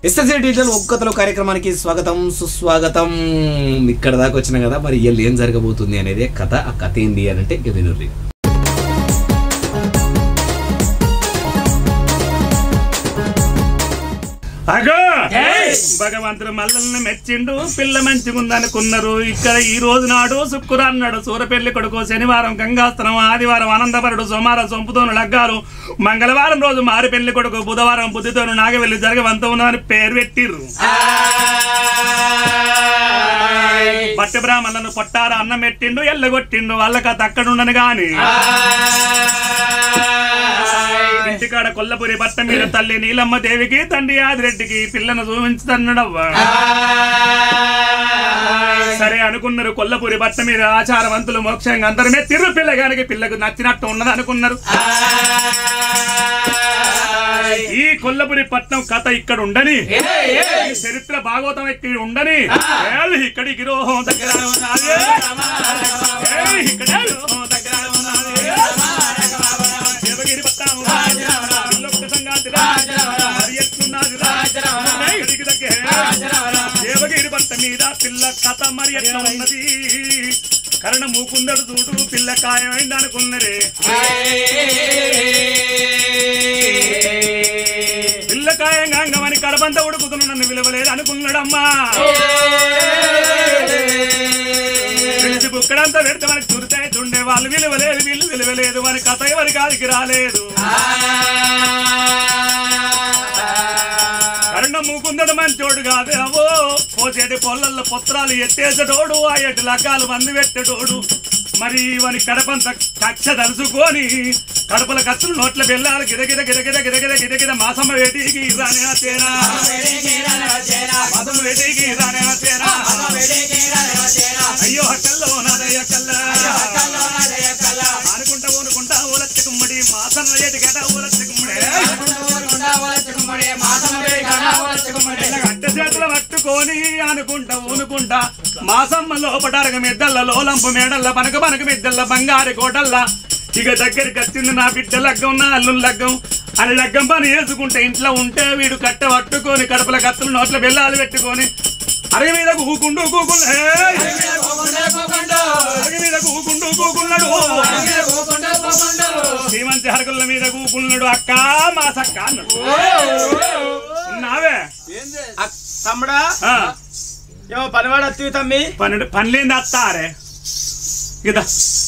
SSA digital ఒక్కతలో కార్యక్రమానికి స్వాగతం సుస్వాగతం. ఇక్కడ దాకా వచ్చిన కదా, మరి ఇవాళ ఏం జరగబోతుంది అనేది కథ. ఆ కథ ఏంది అని అంటే వినుర్రి. అగో భగవంతుడు మల్లల్ని మెచ్చిండు, పిల్ల మంచిగుందనుకున్నారు. ఇక్కడ ఈ రోజు నాడు శుక్రవారం నాడు సూరపెళ్లి కొడుకు, శనివారం గంగాస్త్రం, ఆదివారం ఆనందపరుడు, సోమవారం సొంపుతోను లగ్గాలు, మంగళవారం రోజు మారి పెళ్లి కొడుకు, బుధవారం బుద్ధితోను నాగవెల్లి జరగవంతం అని పేరు పెట్టిర్రు. బట్టి బ్రాహ్మణులను పొట్టార అన్నం పెట్టిండు, ఎల్లగొట్టిండు. వాళ్ళకి అది అక్కడుండను గాని ఇంటికాడ కొల్లపురి బట్ట మీద తల్లి నీలమ్మ దేవికి, తండ్రి ఆదిరెడ్డికి పిల్లను చూపించుతన్నాడవ్వా. సరే అనుకున్నారు. కొల్లపురి బట్ట మీద ఆచారవంతులు మోక్షంగా అందరమే తిరు పిల్లగానికి పిల్లకు నచ్చినట్టు ఉన్నది అనుకున్నారు. ఈ కొల్లపురి పట్నం కథ ఇక్కడ ఉండని, చరిత్ర భాగవతం ఇక్కడ ఉండని, ఇక్కడి గిరోహం దగ్గర దేవగిరి పట్నం దేవగిరి పట్ట మీద పిల్ల కథ మరి ఎట్లా ఉన్నది. కరణ మూకుందడు చూడు, పిల్ల ఖాయమైంది అనుకున్నరే. పిల్లకాయంగా అంగమని కడబంత ఉడుకుతున్న నన్ను విలువలేదు అనుకున్నాడమ్మా. బుక్కడంతా పెడితే మనకి చురితే చుండే వాళ్ళు విలువలేదు, వీళ్ళు విలువలేదు. మన కథ ఎవరి కాదికి రాలేదు. కరుణ మూకుందడు మంచోడు కాదు అవో. పోసేటి పొల్లల్లో పొత్రాలు ఎత్తేసేటోడు, ఆ ఎటు లగ్గాలు మందు పెట్టేటోడు. మరి వాని కడపంత కక్ష తలుసుకొని కడపల కచ్చులు నోట్ల బెల్లాలు గిరగిర గిరగిర గిరగిర గిరగిర మాసమ్మ వేటికి రానే తేరా, మాసమ్మ వేటికి రానే తేరా. అయ్యో హక్కల్లో నాదయ్య కల్లా అనుకుంటా ఊనుకుంటా ఊలచ్చ కుమ్మడి, మాసన్న ఏటికట ఊలచ్చ కుమ్మడి. అడ్డ చేతులు పట్టుకొని అనుకుంటా ఊనుకుంటా మాసమ్మ లోపటారగ మెద్దల్లో లంపు మేడల్ల పనక పనక మెద్దల్ల బంగారు కోటల్లా. ఇక దగ్గరికి వచ్చింది నా బిడ్డ లగ్గం, నా అల్లు లగ్గం అని లగ్గం పని వేసుకుంటే ఇంట్లో ఉంటే వీడు కట్ట పట్టుకొని కడపల కత్తులు నోట్ల బెల్లాలు పెట్టుకొని అరగ మీద కూకుండు కూకున్నాడు, శ్రీమంతి హరకుల మీద కూకున్నాడు. అక్క మా సక్క అన్నాడు. నావే తమ్ముడా ఏమో పనివాడు వచ్చి తమ్మి పనిలేంది అత్తారే కదా.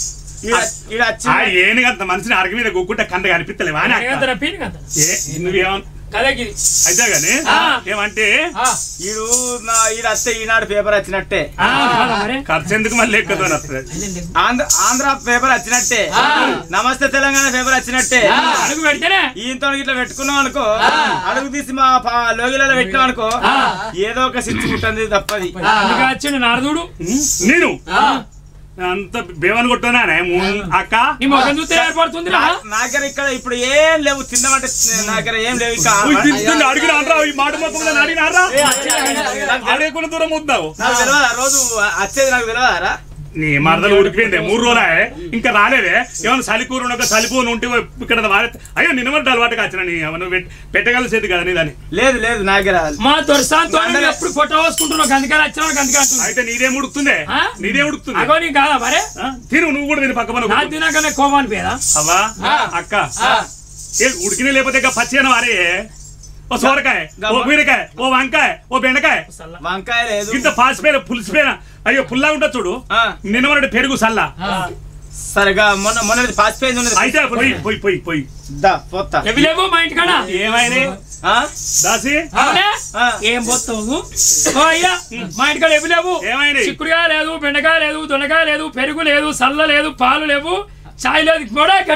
ఏనుగంత మనిషిని అరగ మీద కూకుంటే కంట కనిపిస్తలేవా నువ్వేమో అయితే గాని ఏమంటే ఈడు అత్తే ఈనాడు పేపర్ వచ్చినట్టే, ఖర్చు ఎందుకు మళ్ళీ ఎక్కువ ఆంధ్ర పేపర్ వచ్చినట్టే, నమస్తే తెలంగాణ పేపర్ వచ్చినట్టే. ఈయనతో ఇట్లా పెట్టుకున్నాం అనుకో, అడుగు తీసి మా లోగిలలో పెట్టినాం అనుకో, ఏదో ఒక సిచ్చు ఉంటుంది తప్పది. నారదుడు నేను అంత బేవని కొట్టానా అక్క ఏర్పడుతుంది నా దగ్గర ఇక్కడ ఇప్పుడు ఏం లేవు. తిందామంటే నా దగ్గర ఏం లేవు. అడిగినా మాట మొత్తం అడిగినారా అడగకుండా దూరం వద్దావు. నాకు తెలియదా రోజు వచ్చేది? నాకు తెలియదారా? నీ మరదలు ఉడికిపోయింది 3 రోజులే ఇంకా రాలేదే. ఏమన్నా సలికూర సలిపూని ఉంటే ఇక్కడ అయ్యో నిన్న అలవాటు కాచిన నువ్వు పెట్టగలిసేది కదా నీ దాన్ని. లేదు లేదు నా దగ్గర మా ఎప్పుడు ఫోటో వేసుకుంటున్నావు అందుకని వచ్చినా. అయితే నీదేం ఉడుకుతుందే? నీదేం ఉడుకుతుంది? కాదా మరే తిను నువ్వు కూడా తిని పక్క తినగానే కోపాని పేదా అవ్వా అక్క. ఉడికిన లేకపోతే పచ్చి వారే ఓ సోరకాయ, ఓ బీరకాయ, ఓ వంకాయ, ఓ బెండకాయ. వంకాయ లేదు ఇంత పాసిపోయిన పులిసిపోయిన అయ్యో పుల్లా ఉంటా చూడు. నిన్న పెరుగు సల్లా సరిగా మొన్న పాసిపోయింది. అయితే పోయి పోయి పోయి మా ఇంటికాడ ఏమైనా దాసి ఏం పోతావు? మా ఇంటికాడ ఎవి లేవు. ఏమైనా చిక్కుడుకాయ లేదు, బెండకాయ లేదు, దొండకాయ లేదు, పెరుగు లేదు, సల్ల లేదు, పాలు లేవు, చాయ్ లేదు.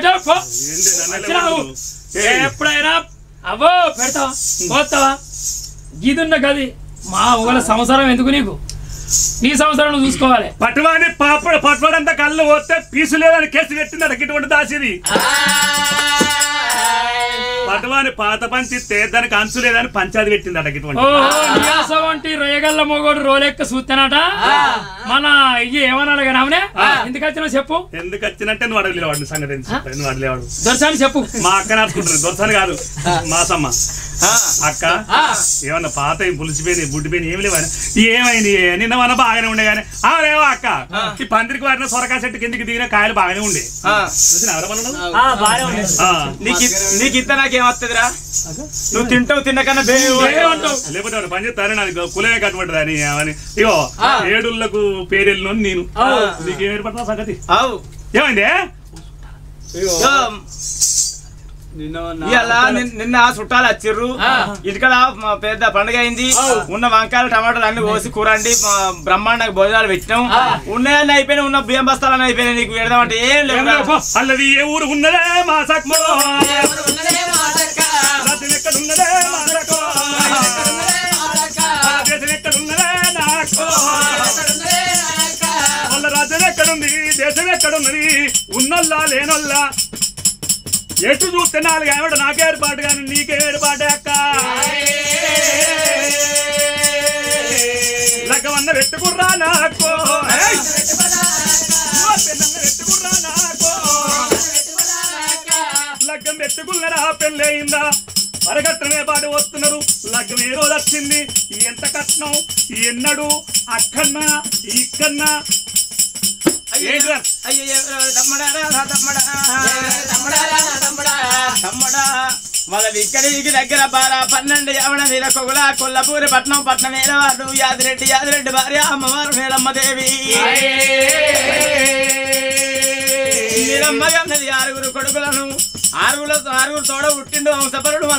ఎప్పుడైనా అవో పెడతావా పోతావా? గీదున్న గది మా ఊళ్ళ సంవత్సరం ఎందుకు నీకు? నీ సంవత్సరం నువ్వు చూసుకోవాలి. పట్టువాని పట్టువాడంతా కళ్ళు పోతే పీసు లేదని కేసు పెట్టింది ఇటువంటి దాసిది. పట్టువాని పాత పంచిస్తే దానికి అంచు లేదని పంచాది పెట్టింది అట. ఇటువంటి రొయ్యగల్ల మొగోడు రోలెక్క చూస్తానట. మన ఇవి ఏమన్నా కానీ ఎందుకు వచ్చినా చెప్పు. ఎందుకు వచ్చినట్టే నువ్వు అడగలేవాడు సంగతి. నువ్వు అడగలేవాడు దొరసాని చెప్పు. మా అక్క నడుచుకుంటుంది. దొరసాని కాదు మాసమ్మ. అక్క ఏమన్నా పాత పులిసిపోయినాయి బుడ్డిపోయినాయి ఏమి లేవని ఏమైంది నిన్న మన బాగానే ఉండే కానీ లేవా అక్క ఈ పందిరికి వారిన సొరకాయ చెట్టు కిందికి దిగిన కాయలు బాగానే ఉండే నీకు ఇంత నాకేమొస్తుందిరా నువ్వు తింటావు తిన్నకన్నా లేకపోతే పని చెప్తారే నాది కులమే కట్టుబడ్డది అని అవని ఇగో ఏడుళ్లకు పేరెళ్ళను నేను నీకు ఏర్పడతా సంగతి ఏమైంది నిన్న చుట్టాలు వచ్చిర్రు ఇటుకల పెద్ద పండుగ అయింది ఉన్న వంకాయలు టమాటాలు అన్ని కోసి కూరండి బ్రహ్మాండంగా భోజనాలు పెట్టినాం ఉన్నాయని అయిపోయినా ఉన్న బియ్యం బస్తాలని అయిపోయినాయి నీకు పెడదామంటే ఏం లేదు అల్లది ఏ ఊరు ఉన్నదే మా సక్మో ఎక్కడున్నదే నాకు వాళ్ళ రాజ్యం ఎక్కడుంది దేశం ఎక్కడున్నది ఉన్నోళ్ళ లేనోళ్ళ ఎటు చూస్తే నాలుగు ఆవిడ నాకే ఏర్పాటు కానీ నీకే ఏర్పాటే అక్క లగ్గమన్న పెట్టుకుర్రా నాకు పెట్టుకుర్రా నాకు లగ్గం పెట్టుకున్నరా పెళ్ళయిందా పరగట్టమే పాటు వస్తున్నారు లగ్గం ఏ రోజు వచ్చింది ఎంత కట్నం ఎన్నడు అక్కన్నా ఇక్కన్నా వాళ్ళది ఇక్కడికి దగ్గర బారా 12 యవన మీద కొగుల కొల్లపూరి పట్నం పట్నం ఏలవారు యాదిరెడ్డి భార్య అమ్మవారు నీలమ్మదేవి నీలమ్మగా ఉన్నది 6 కొడుకులను 6 తోడ పుట్టిండు వంశపరుడు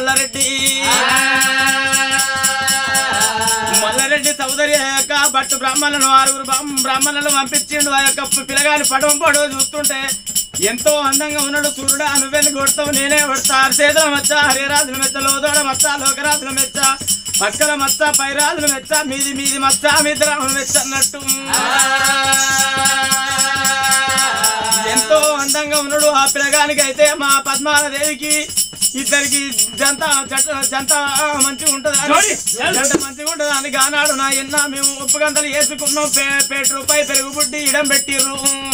మల్లారెడ్డి సోదరి యొక్క బట్టు బ్రాహ్మణులను 6 బ్రాహ్మణులను పంపించిండు ఆ యొక్క పిల్లగాని పడవ చూస్తుంటే ఎంతో అందంగా ఉన్నాడు సూర్యుడా నువ్వెళ్ళి కొడతావు నేనే కొడతా అరిసేతుల మచ్చ హరిరాజుల మెచ్చ లోదోడ మచ్చ లోకరాజుల మెచ్చ పక్కల మచ్చ పైరాజుల మెచ్చ మీది మచ్చ మిద్రాముల మెచ్చ అన్నట్టు ఎంతో అందంగా ఉన్నాడు ఆ పిల్లగానికి అయితే మా పద్మాదేవికి ఇద్దరికి జంట మంచిగా ఉంటది అని గానాడు నా ఎన్న మేము ఉప్పు గంటలు వేసుకున్నాం రూపాయి పెరుగు బుడ్డి ఇడం పెట్టిర్రు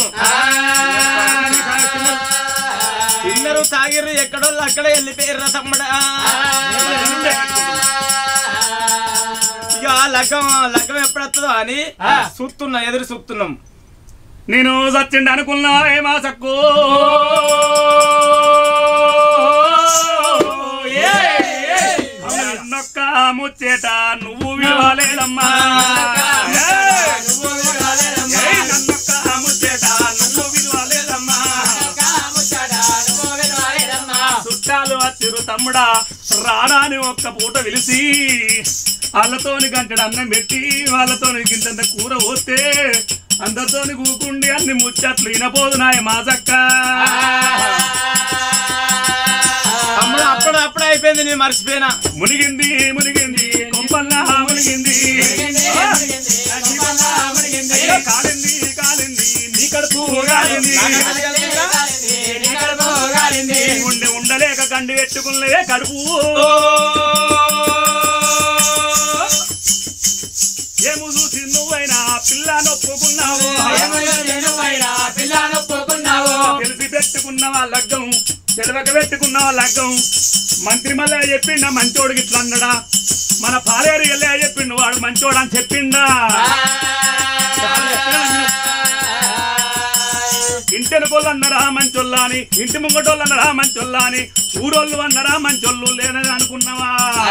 తిన్నరు తాగిర్రు ఎక్కడోళ్ళు అక్కడే వెళ్ళిపోయారు తమ్ముడా ఇక లగ్గం ఎప్పుడొస్తుందో అని ఎదురు చూస్తున్నాం నేను సచ్చిండి అనుకున్నా ఏమా సక్కు నొక్క ముచ్చేట నువ్వు విలువలేదమ్మా నన్నొక్క ముచ్చేట నువ్వు విలువలేదమ్మా చుట్టాలు వచ్చిరు తమ్ముడా రాడాని ఒక్క పూట పిలిచి వాళ్ళతోని గంటడు అన్నం పెట్టి వాళ్ళతోని గింతంత కూర పోస్తే అందరితోని కూకుండి అన్ని ముచ్చట్లు వినపోదు నాయ మాజక్క అప్పుడే అయిపోయింది నేను మర్చిపోయినా మునిగింది కొంపల్లా మునిగింది కాలింది నీ కడుపు కాలింది ఉండలేక కండి పెట్టుకునే కడుపు ఏము చూసి నువ్వైనా పిల్ల నొప్పుకున్నావు తెలిసి పెట్టుకున్నావా లగ్గం తెలవక పెట్టుకున్నావా లగ్గం మంత్రి మళ్ళీ చెప్పిండా మంచోడికి ఇట్లా అన్నడా మన పాలేరు వెళ్ళా చెప్పిండు వాడు మంచోడు అని చెప్పిండా ఇంటెనుకోళ్ళు అన్నరా మంచోళ్ళ అని ఇంటి ముంగటోళ్ళు అన్నరా మంచోళ్ళ అని ఊరోళ్ళు అన్నరా మంచోళ్ళు లేదని అనుకున్నావా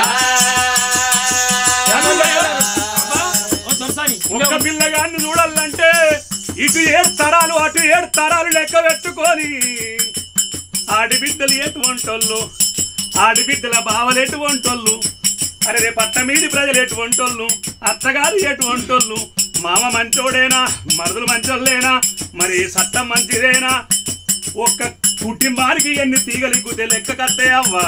ఒక్క పిల్లగాన్ని చూడాలంటే ఇటు 7 తరాలు అటు 7 తరాలు లెక్క పెట్టుకొని ఆడిబిడ్డలు ఎటువంటోళ్ళు ఆడిబిడ్డల బావలు ఎటువంటోళ్ళు అరే రేపు పట్టమీది ప్రజలు ఎటువంటోళ్ళు అత్తగారు ఎటువంటోళ్ళు మామ మంచోడేనా మరుదులు మంచోళ్ళేనా మరి చట్టం మంచిదేనా ఒక్క కుటుంబానికి ఎన్ని తీగలిగుతే లెక్క కట్టే అవ్వా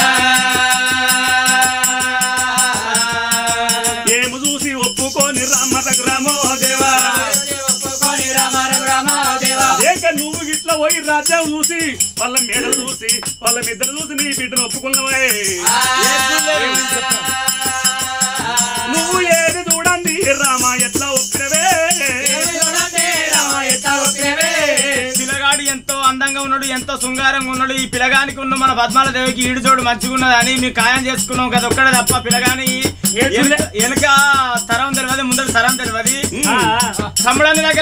ఏము చూసి ఒప్పుకొని రామో దేవా లేక నువ్వు ఇట్లా పోయి రాజ్యం చూసి వాళ్ళ మేడలు చూసి వాళ్ళ మిద్దలు చూసి నీ బిడ్డను ఒప్పుకున్నావే నువ్వు ఏది చూడండి రామా ఎట్లా ఒప్పినవే పిల్లగాడు ఎంతో అందంగా అందంగా ఉన్నాడు, ఎంతో శృంగారంగా ఉన్నాడు. ఈ పిల్లగానికి ఉన్న మన పద్మాల దేవికి ఈడు జోడు మంచిగా ఉన్నది అని మేము ఖాయం చేసుకున్నాం కదా. ఒక్కడే తప్ప పిల్లగాని వెనక తరం తెలియదు, ముందర తరం తెలియదు. తమ్ముడని దగ్గర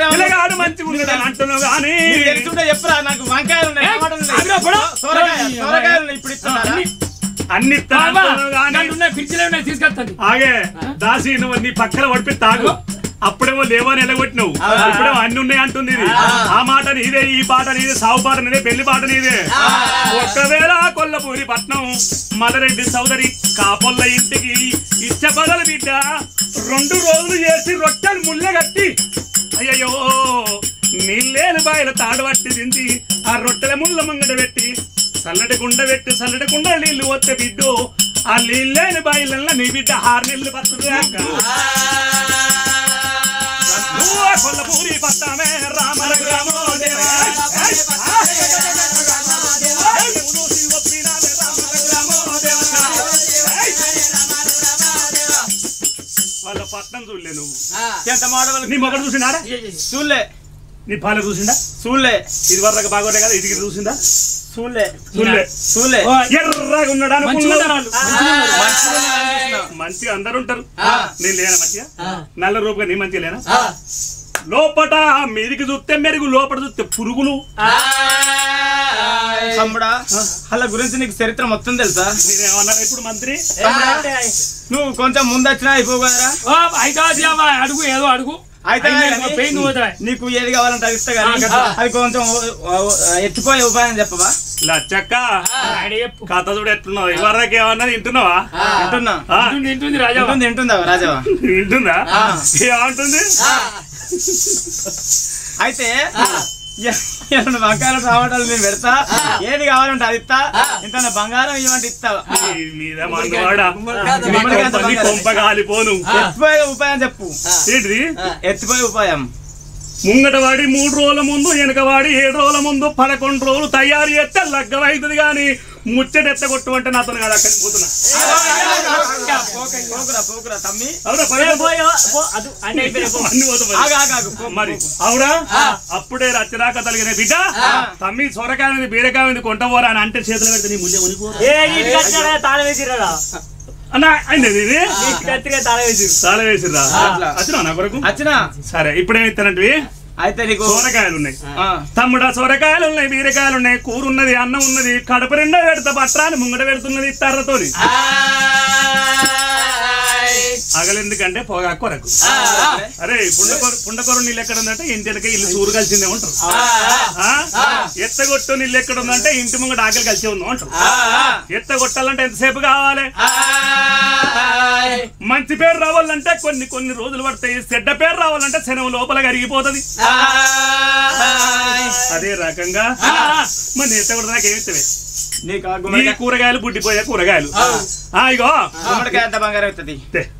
తెలుసుంటే చెప్పురా. నాకు వంకాయలు ఉన్నాయి, టమాటాలు ఉన్నాయి, సోరకాయలు ఉన్నాయి. ఇప్పుడు ఇస్తున్నారా? అన్ని తీసుకెళ్తాను. ఆగే దాసి నువ్వు నీ పక్కన పడిపి తాగు. అప్పుడేమో లేవని ఎలగొట్టినావు, ఇప్పుడేమో అన్ని ఉన్నాయి అంటుంది. ఆ మాట నీదే, ఈ పాట నీదే, సాగు పాట నీదే, పెళ్లి పాట నీదే. ఒక్కవేళ కొల్లపూరి పట్నం మలరెడ్డి సోదరి కాపొల్ల ఇంటికి ఇచ్చపదల బిడ్డ 2 రోజులు చేసి రొట్టెలు ముళ్ళగట్టి అయ్యయ్యో నీళ్ళేలు బాయిల తాడు పట్టి తింది. ఆ రొట్టెల ముళ్ళ మంగడ పెట్టి చల్లటి కుండ పెట్టి చల్లటి కుండ నీళ్లు వస్తే బిడ్డు. ఆ నీళ్ళేని బాయిలల్లో నీ బిడ్డ 6 నెలలు పడుతుంది. కొల్లపూరి పట్టమే రామర గ్రామో దేవా, వాళ్ళ పట్నం చూడలే నువ్వు. ఎంత మాడవాలి. నీ మొగడు చూసిండా? చూడలే. నీ పాల చూసిండా? చూడలే. ఇది వరకు బాగోలే కదా, ఇది చూసిందా? చూడలే. చూడలే. చూడలే. ఎర్రగా ఉన్నాడా? మంచిగా మంచిగా అందరు ఉంటారు. నేను లేనా మంచిగా? నల్ల రూపుగా నీ మంచిగా లేనా? లోపట మీదికి చూస్తే మెరుగు, లోపల చూస్తే పురుగులు. తమ్ముడా అలా గురించి నీకు చరిత్ర మొత్తం తెలుసా? నేనేమన్నా ఇప్పుడు మంత్రి? నువ్వు కొంచెం ముందు వచ్చినా అయిపో కదరా. అడుగు ఏదో అడుగు. అయితే నీకు ఏది కావాలంటే అది ఇస్తా కానీ అది కొంచెం ఎత్తుపోయే ఉపాయం చెప్పవా? లచ్చక్క కథ చూడు ఎట్లున్నావు. ఇవరకు ఏమన్నా వింటున్నావా? వింటున్నా. వింటుంది రాజా. వింటుందా రాజావా? వింటుందా? ఏమంటుంది? అయితే వంకాయలు టమాటాలు నేను పెడతా, ఏది కావాలంటే అది ఇస్తా. ఇంత బంగారం ఇవ్వండి ఇస్తా. కొంపగాలిపోను. ఎత్తిపోయే ఉపాయం చెప్పు. ఏంటిది ఎత్తిపోయే ఉపాయం? ముంగటవాడి 3 రోజుల ముందు, వెనకవాడి 7 రోజుల ముందు 11 రోజులు తయారు చేస్తే లగ్గం అవుతుంది. కానీ ముచ్చట ఎత్తగొట్టు అంటే నాతో కాదు. అక్కడికి పోతున్నా. మరి అవునా? అప్పుడే రచ్చదాకా తలిగిన బిడ్డ తమ్మి సొరకాయ బీరకాయ ఉంది కొంట పోరా అని అంటే చేతులు పెడితే నీ ముళ్ళే ఉనిపో అన్నా అయింది. తాళ వేసిర్రా? వచ్చినా నా కొరకు? వచ్చినా. సరే ఇప్పుడేమిస్తానంటే అయితే నీకు సోరకాయలు ఉన్నాయి తమ్ముడా, సోరకాయలు ఉన్నాయి, బీరకాయలు ఉన్నాయి, కూర ఉన్నది, అన్నం ఉన్నది, కడప రెండో పెడతా పట్రాని ముంగట పెడుతున్నది తర్రతోని. అగలెందుకంటే పొగా కొరకు. అరే పుండకొర నీళ్ళు ఎక్కడ ఉందంటే ఇంటి వెనక ఇల్లు చూరు కలిసిందే ఉంటారు. ఎత్తగొట్టు నీళ్ళు ఎక్కడ ఉందంటే ఇంటి ముంగట ఆకలి కలిసి ఉందో అంటారు. ఎత్తగొట్టాలంటే ఎంతసేపు కావాలి? మంచి పేరు రావాలంటే కొన్ని రోజులు పడతాయి. చెడ్డ పేరు రావాలంటే శనవ లోపల కరిగిపోతుంది. అదే రకంగా మన ఎత్తగొట్ట నాకు ఏమిస్తావే? నీ కూరగాయలు బుడ్డిపోయే కూరగాయలు. ఇగో గుమ్మడికాయ ఎంత బంగారం అవుతుంది?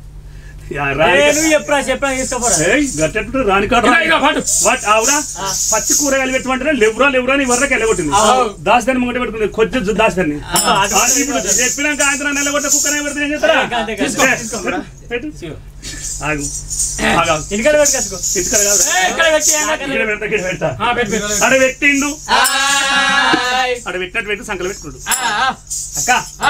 అవురా పచ్చి కూరగాయలు పెట్టమంటే లేవురా నీ వరకు వెళ్ళగొట్టింది. దాసదాన్ని ముంగట పెట్టుకుంది కొంచెం దాసదాన్ని. ఇప్పుడు చెప్పినాక ఆయన నిలబడ్డ కుక్కనే పెడితే ఏం చేస్తారా? అడ పెట్టిండు, అడ పెట్టినట్టు పెట్టి సంకలు పెట్టుకుంటు. అక్క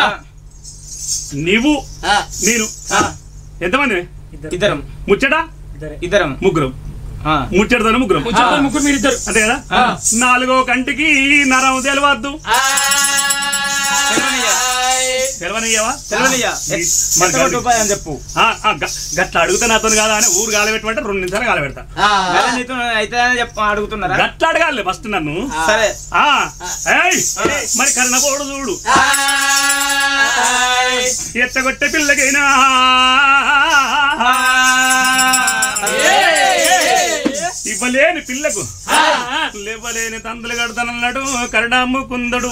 నీవు నేను ఎంతమంది? ఇద్దరం. ముచ్చట ఇద్దరం. ముగ్గురం. ముచ్చటతో ముగ్గురం. మీరు ఇద్దరు అంతే కదా? 4వ కంటికి నరం తెలవద్దు. ఉపాయం చెప్పు. గట్ల అడుగుతా నాతో కాదా అని ఊరు గాలి పెట్టమంటే 2 నిమిషాలు గాలి పెడతా. అయితే అడుగుతున్నారా? గట్ల అడగాలి ఫస్ట్ నన్ను. సరే మరి కర్ణకోడు చూడు. ఎత్తగొట్టే పిల్లకైనా ఇవ్వలేని పిల్లకు లేవలేని తందులు కడతానన్నాడు కరడామ్ము కుందడు.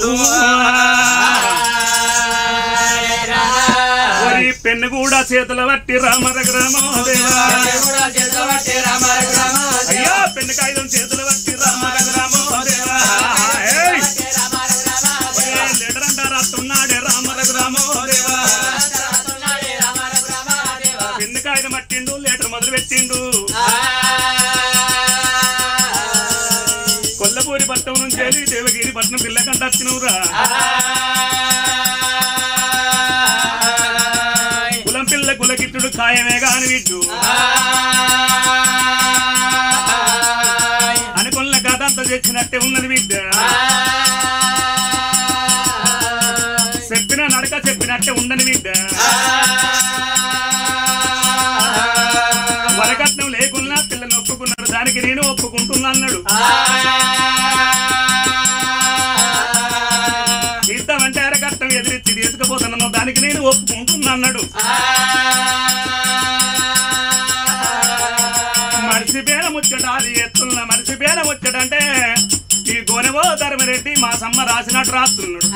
పెన్ను కూడా చేతుల బట్టి రామర గ్రామో దేవా. అయ్యా పెన్ను కాగితం చేతుల బట్టి రామర గ్రామో దేవా. లెటర్ అంట రాస్తున్నాడే రామర గ్రామో దేవా. పెన్ను కాగితం పట్టిండు, లెటర్ మొదలు పెట్టిండు. కొల్లపూరి పట్టణం నుంచి దేవగిరి పట్టణం వచ్చినవురా కులం పిల్ల కులకిట్టుడు ఖాయమే గాని విడ్డు అనుకున్న కథ అంతా తెచ్చినట్టే ఉన్నది బిడ్డ చెప్పిన నడక చెప్పినట్టే ఉండని బిడ్డ వరకట్నం లేకున్నా పిల్లలు ఒప్పుకున్నారు దానికి నేను ఒప్పుకుంటున్నా అన్నాడు ఇద్దామంటే అరకట్నం ఎదిరించి తీసుకుపోతున్నాను దానికి నేను ఒప్పుకుంటున్నా అన్నాడు మరిసిపోయిన ముచ్చట అది ఎత్తున్న మరిసిపోయిన ముచ్చట అంటే ఈ గోనెవో ధర్మరెడ్డి మా సమ్మ రాసినట్టు రాస్తున్నాడు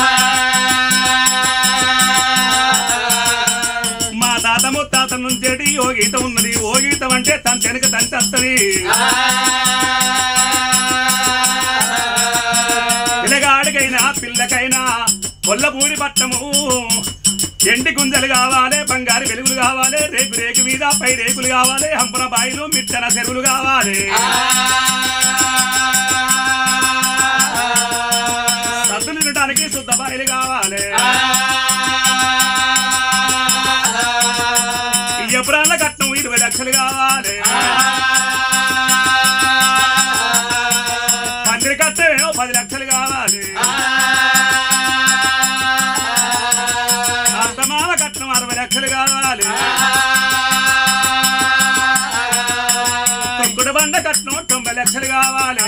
మా తాత ముత్తాత నుంచి ఓ గీత ఉన్నది ఓ గీతం అంటే తన వెనుక తంచేస్తుంది పిల్లగాడికైనా పిల్లకైనా కొల్లపూరి పట్టము ఎండి గుంజలు కావాలి బంగారు వెలుగులు కావాలి రేకు రేకు మీద పై రేకులు కావాలి హంపన బాయిలు మిట్టన చెరువులు కావాలి సద్దులు తినడానికి శుద్ధ బాయిలు కావాలి ఎప్పుడన్నా కట్నం 20 లక్షలు కావాలి పందిరి కట్టమేమో 10 లక్షలు కావాలి అర్థమాల కట్నం 60 లక్షలు కావాలి తొక్కుడు బండ కట్నం 90 లక్షలు కావాలి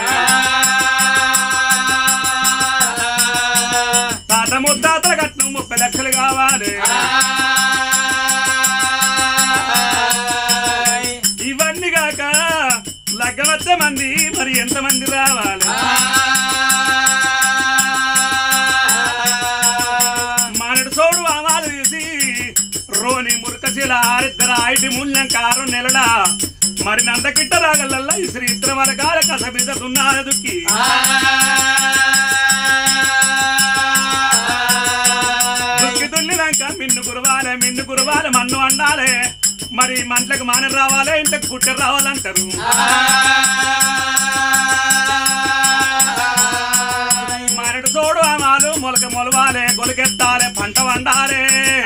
తాత ముత్తాతల కట్నం 30 లక్షలు కావాలి ఇవన్నీ కాక లగ్గవచ్చే మంది మరి ఎంతమంది రావాలి మానడు సోడు ఆమాలు తీసి రోని మురకశిల ఆరిద్దర ఐటి మూల్యం 6 నెలల మరి నందకిట్ట రాగలల్లా ఇసురు ఇద్దరు వరకాల కసబిసతున్నారు దుక్కి దుక్కి దున్నినాక మిన్ను కురవాలి మన్ను అండాలి మరి మంటలకు మానరు రావాలి ఇంతకు కుట్టెరు రావాలంటారు మానడు చోడు ఆమాలు మొలక మొలవాలి గొలకెత్తాలి పంట వండాలి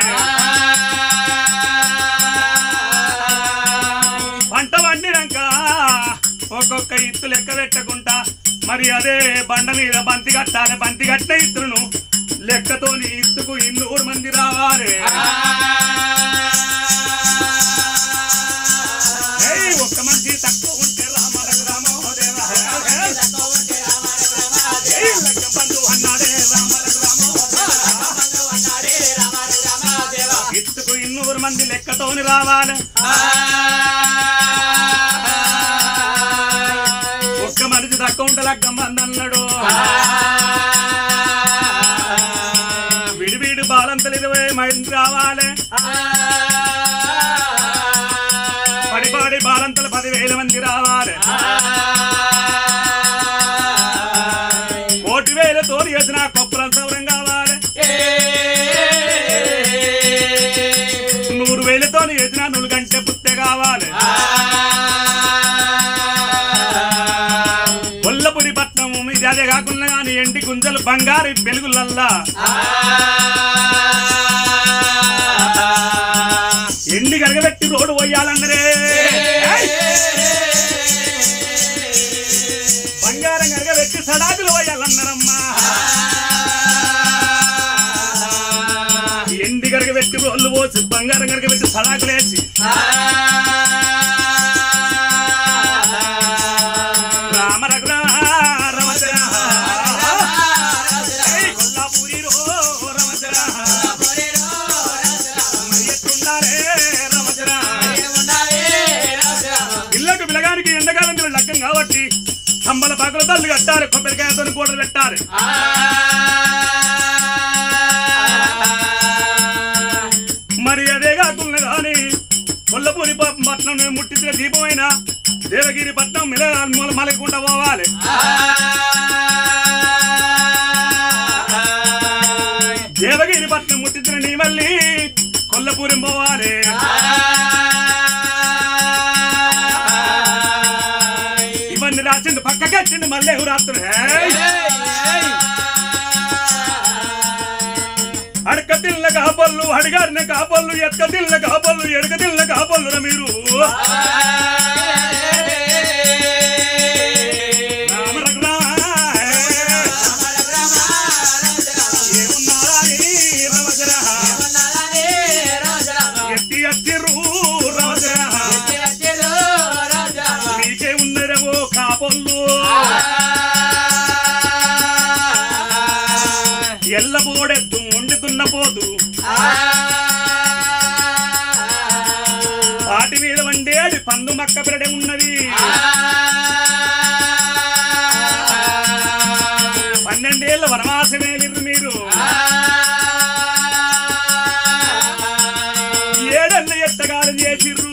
పంట వండినాక ఒక్కొక్క ఇత్తు లెక్క పెట్టకుండా మరి అదే బండ మీద బంతి కట్టాలి బంతి కట్టిన ఇత్తులను లెక్కతోని ఇత్తుకు 200 మంది రావాలి ఒక్క మంది తక్కువ ఉంటే బంధు అన్నాడే ఇత్తుకు 200 మంది లెక్కతోని రావాలి ఒక్క మనిషి తక్కువ ఉంటే లగ్గం బంధు అన్నాడు విడివిడి బాలంతలు 20 మంది రావాలి పడిపాడి బాలంతలు 10,000 మంది రావాలి 1,000,000తో చేసిన కొప్పరం సౌరం కావాలి 100,000తో చేసిన 100 గంటె పుత్తె కావాలి కొల్లపురి పట్నం ఇది అదే కాకుండా కానీ ఎండి గుంజలు బంగారు వెలుగులల్లా ఎండి కరగబెట్టి రోడ్డు పోయాలన్నరే బంగారం కరగబెట్టి సడాకులు పోయాలన్నారమ్మా ఎండి కరగబెట్టి రోడ్లు పోసి బంగారం కరగబెట్టి సడాకులేసి రామ రఘురామ రమచర కొల్లాపూరి రో రమచర ఇళ్ళకు పిల్లగానికి ఎండకాలం లగ్గం కాబట్టి కంబల పాకల తల్లి కట్టారు కొబ్బరికాయతో కూడలు పెట్టారు మరి అదే కాకుండా కానీ కొల్లపూరి పట్నం ముట్టించిన దీపమైన దేవగిరి పట్నం మలకుండా పోవాలి దేవగిరి పట్నం ముట్టించిన నీ మళ్ళీ కొల్లపూరి పోవాలి ఇవన్నీ రాసిండు పక్కకి వచ్చిండు మళ్ళీ రాత్రి తిన్న కాపళ్ళు అడిగారిన కాపళ్ళు ఎక్క తిన్న కాపళ్ళు ఎడక తిన్న కాపళ్ళు మీరు మీకే ఉన్నరవో కాపళ్ళు ఎల్లబోడెద్దు వండుతున్న పోదు వాటి మీద వండేది పందు మక్క పెరడే ఉన్నది 12 ఏళ్ళ వనవాసమేలిరు మీరు 7 ఏళ్ళ ఎత్తగాలు చేసిర్రు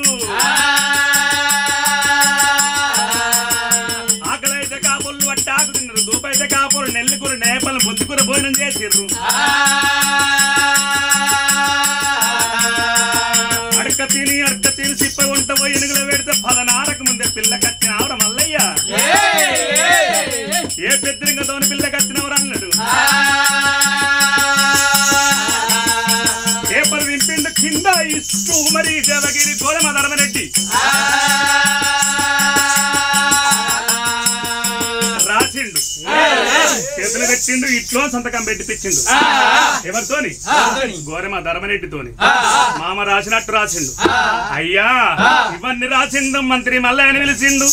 ఆకలైతే కాపులు వట్టాకు తిన్నారు దూపైతే కాపులు నెల్లికూర నేపలు బొద్దుకూర భోజనం చేసిర్రు అడక తిని సిప్ప ఉంట పోయి ఎనుగులో పెడితే 16కు ముందే పిల్ల కత్తినవర మల్లయ్య ఏ పెద్దరింగతోని పిల్ల కత్తినవరు అన్నాడు పేపర్ వింపిండు కింద ఇస్తూ మరి దేవగిరి కోరమ ధర్మరెడ్డి రాసిండు చేతులు పెట్టిండు ఇట్లో సంతకం పెట్టిపించిండు ఎవరితోని గోరమ ధర్మరెడ్డితోని మామ రాసినట్టు రాసిండు అయ్యా ఇవన్నీ రాసిండు మంత్రి మల్లయ్యని పిలిచిండు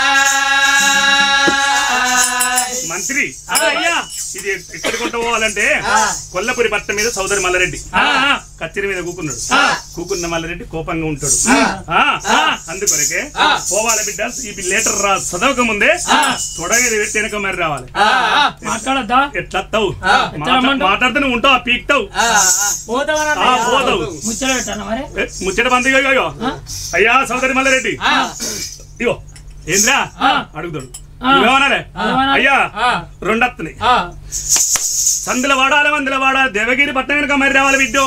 మంత్రి అయ్యా ఇది ఎక్కడికి కొంట పోవాలంటే కొల్లపురి భర్త మీద సోదరి మల్లారెడ్డి కత్తిరి మీద కూకున్న మల్లారెడ్డి కోపంగా ఉంటాడు అందుకొరకే పోవాలి బిడ్డ ఈ లెటర్ చదవక ముందే తొడగది పెట్టి వెనక మరి రావాలి మాట్లాడద్దా ఎట్లా మాట్లాడుతూనే ఉంటావు పీక్తావు పోతావు ముచ్చట బందిగా అయ్యా సోదరి మల్లారెడ్డి ఇగో ఏంద్రా అడుగుతాడు ఏమనాలే అయ్యా 2 వస్తున్నాయి సందుల వాడాలి మందుల వాడాలి దేవగిరి పట్టణం వెనుక మరి రావాలి బిడ్డో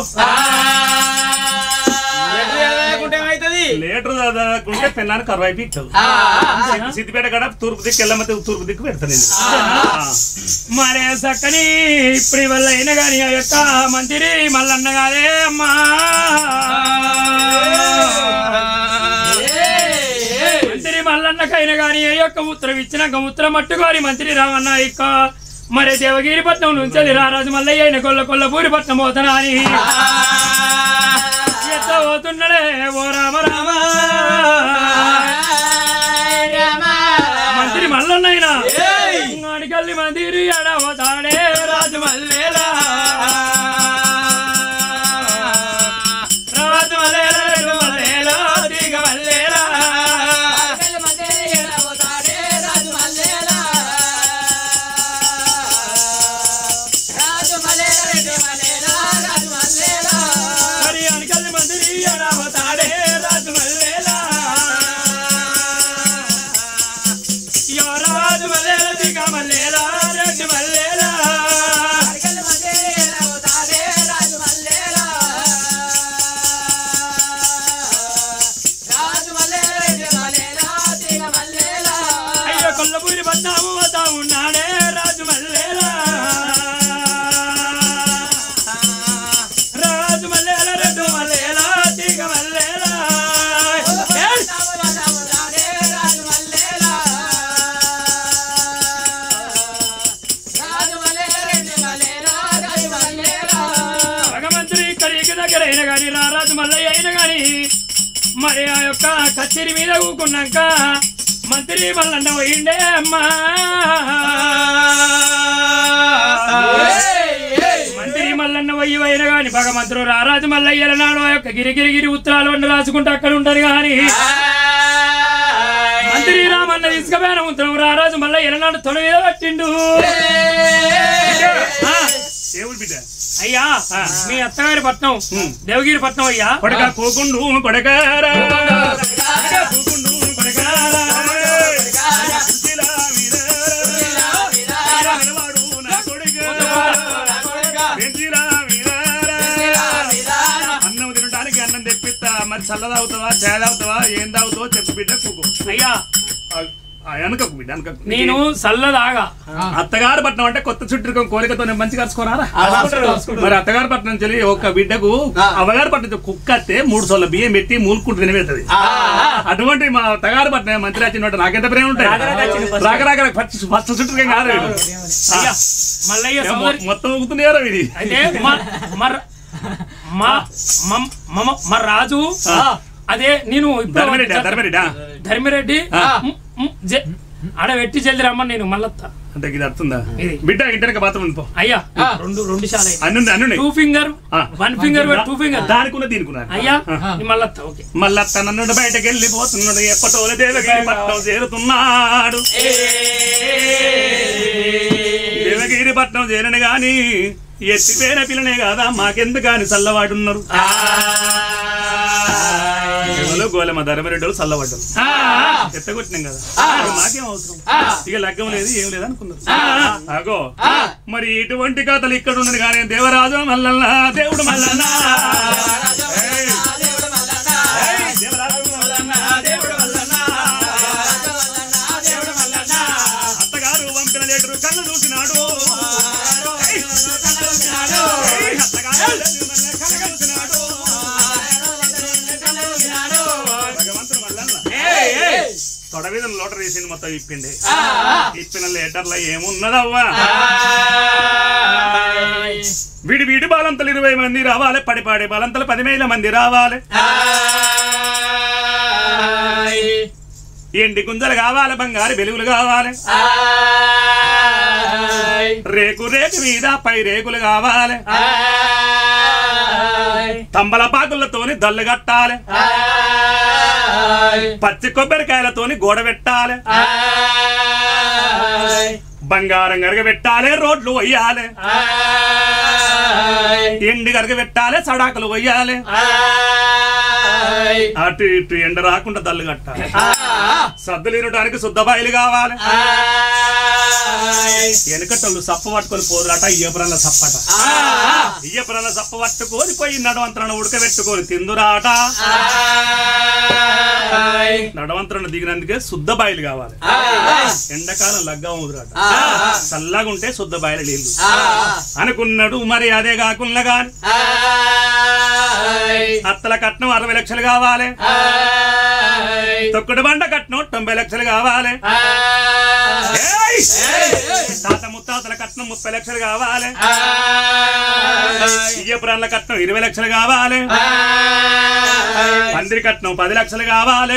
లేటర్ చదవకుంటే పెళ్ళాన్ని కరువై పీక్తావు సిద్దిపేట కాడ తూర్పు దిక్కు వెళ్ళమంటే తూర్పు దిక్కు పెడతాను మరే సక్కని ఇప్పుడు వల్ల అయినా గాని ఆ యొక్క మంత్రి మల్లన్న గారే అమ్మా మంత్రి మల్లన్నకైనా గాని ఏ యొక్క ఉత్తరం ఇచ్చినాక ఉత్తరం మట్టుకోని మంత్రి రామన్న ఇక్క మరి దేవగిరి పట్నం నుంచి రారాజు మల్లయ్య అయిన కొల్లపూరి పట్నం పోతానా అని ఎట్లా పోతున్నాడే ఓ రామ రామ మంత్రి మల్లన్నైనా అడిగల్లి మందిరి అడవతాడే రాజు మల్లేలా రాజు మల్లేలా రెడ్డు మల్లేలా దిగ మల్లేలా కొల్లపూరి పట్నాము వతా ఉన్నాడే రాజు మల్లేలా రాజు మల్లేలా రెడ్డు మల్లేలా తీగ మల్లేలా భగవంతుడి కరికి దగ్గర అయినా గాని రారాజు మల్లయ్య అయినా గాని మరి ఆ యొక్క కచేరి మీద కూకున్నాక మంత్రి మల్లన్న పోయిండే అమ్మా మంత్రి మల్లన్న పోయి అయినా గాని భగవంతుడు రారాజు మల్లయ్య నాడు ఆ యొక్క గిరిగిరి ఉత్తరాలు వండి రాసుకుంటూ అక్కడ ఉంటారు గాని మంత్రి రామన్న తీసుకుపోయిన ఉత్తరం రారాజు మల్లయ్య నాడు తొడ మీద పట్టిండు అయ్యా మీ అత్తగారి పట్నం దేవగిరి పట్నం అయ్యా కొడక కోకుండు కొడకారా అన్నం తినడానికి అన్నం తెప్పిస్తా మరి చల్ల తాగుతావా చాయ్ తాగుతావా ఏం తాగుతావో చెప్పు బిడ్డ కూకో అయ్యా వెనకకు బిడ్డ వెనకకు. నేను చల్లదాగా అత్తగారు పట్నం అంటే కొత్త చుట్టూ కోరికతో మంచి కలుసుకోరారా మరి అత్తగారు పట్నం చెల్లి ఒక బిడ్డకు అవ్వగారు పట్నం కుక్క అత్తే 3 సోళ్ళ బియ్యం పెట్టి మూలుకుంటూ తినవేస్తుంది. అటువంటి మా అత్తగారు పట్నం మంచి రాచిన నాకెంత ప్రేమ ఉంటాయి. రాక ఫస్ట్ చుట్టూ కాదు మల్లయ్య మొత్తం ఊగుతున్నారా ఇది. అయితే మా రాజు అదే నేను ధర్మిరెడ్డి ఆడ పెట్టి జల్ది రమ్మని నేను మళ్ళత్తా అంటే ఇది అర్థందా బిడ్డ ఇంటర్కి బాత్రూమ్ పో. అయ్యా రెండు శాల అన్ను 2 ఫింగర్ 1 ఫింగర్ 2 ఫింగర్ దానికున్న దీనికున్నా అయ్యా మళ్ళత్తా. ఓకే మళ్ళత్త నన్ను బయటకు వెళ్ళిపోతున్నాడు. ఎప్పటోల దేవగిరి పట్నం చేరుతున్నాడు. దేవగిరి పట్నం చేరను గాని ఎత్తిపోయిన పిల్లనే కాదా మాకెందుకు గాని చల్లవాడున్నారు. గోలమ ధర్మరెడ్డి చల్లబడ్డారు ఎత్తగొట్టినాం కదా మాకేం అవసరం ఇక లగ్గం లేదు ఏం లేదు అనుకున్నారు. అగో మరి ఇటువంటి కథలు ఇక్కడ ఉన్నది కానీ దేవరాజు మల్లన్న దేవుడు మల్లన్న అత్తగారు వంపిన లేటరు కళ్ళు చూసినాడు. తొడవీద లోటర్ వేసింది మొత్తం ఇప్పిండి. ఇప్పిన లేటర్లో ఏమున్నదవ్వా విడి బాలంతలు 20 మంది రావాలి. పడిపాడే బాలంతలు 10,000 మంది రావాలి. ఎండి గుంజలు కావాలి. బంగారు వెలుగులు కావాలి. రేకు మీద పై రేకులు కావాలి. తంబలపాకులతోని దళ్ళు కట్టాలి. పచ్చి కొబ్బరికాయలతోని గోడ పెట్టాలి. బంగారం గరగ పెట్టాలి. రోడ్లు వయ్యాలి. ఎండి గరగ పెట్టాలి. సడాకులు వయ్యాలి. అటు ఇటు ఎండ రాకుండా దళ్ళు కట్టాలి. సద్దులు ఇరడానికి శుద్ధబాయిలు కావాలి. వెనకటోళ్ళు సప్ప పట్టుకొని పోదులాట. ఇయ్యపురంలో సప్పట. ఇయ్యపురంలో సప్ప పట్టుకొని పోయి నడవంతరణ ఉడకబెట్టుకొని తిందురాట. నడవంతరణ దిగినందుకే శుద్ధ బాయిలు కావాలి. ఎండాకాలం లగ్గం ఊదురాట. చల్లగా ఉంటే శుద్ధ బాయిల నీళ్లు అనుకున్నాడు. మరి అదే కాకుండా గాని అత్తల కట్నం 60 లక్షలు కావాలి. తొక్కుడు బండ కట్నం 90 లక్షలు కావాలి. తాత ముత్తాతల కట్నం 30 లక్షలు కావాలి. ఇయ్యపురాల కట్నం 20 లక్షలు కావాలి. పందిరి కట్నం 10 లక్షలు కావాలి.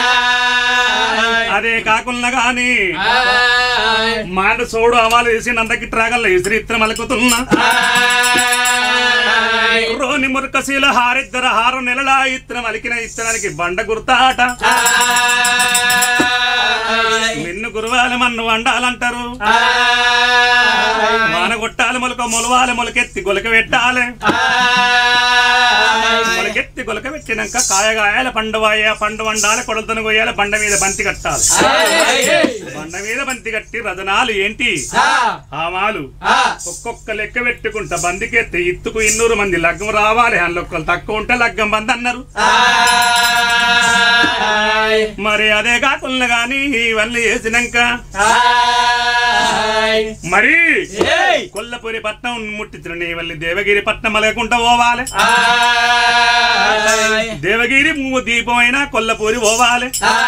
అదే కాకుండా గాని మాట సోడు అవాలు వేసి నందకి ట్రాగల్ల ఇస్త్రీ ఇత్ర మలుకుతున్నా. రోని మురకశీల హారిద్దర 6 నెలల ఇత్ర మలికిన ఇత్తనానికి బండ గుర్తాట. నిన్ను గురువాలి మన్ను వండాలంటారు. మాన కొట్టాలి మొలక మొలవాలి. మొలకెత్తి గొలక పెట్టాలి. మొలకెత్తి గొలక పెట్టినాక కాయగాయాల పండు వండాలి. కొడలతను కొయ్యాలి. బండ మీద బంతి కట్టాలి. బండ మీద బంతి కట్టి రజనాలు ఏంటి ఆమాలు ఒక్కొక్క లెక్క పెట్టుకుంటా బందికెత్తి ఇత్తుకు 200 మంది లగ్గం రావాలి. అందులో తక్కువ ఉంటే లగ్గం బంద్ అన్నారు. మరి అదే కాకుండా గాని ఇవన్నీ వేసినాక మరి కొల్లపూరి పట్నం ముట్టించిన నీ వల్లి దేవగిరి పట్నం మలగకుండా పోవాలి. దేవగిరి దీపం అయినా కొల్లపూరి పోవాలి.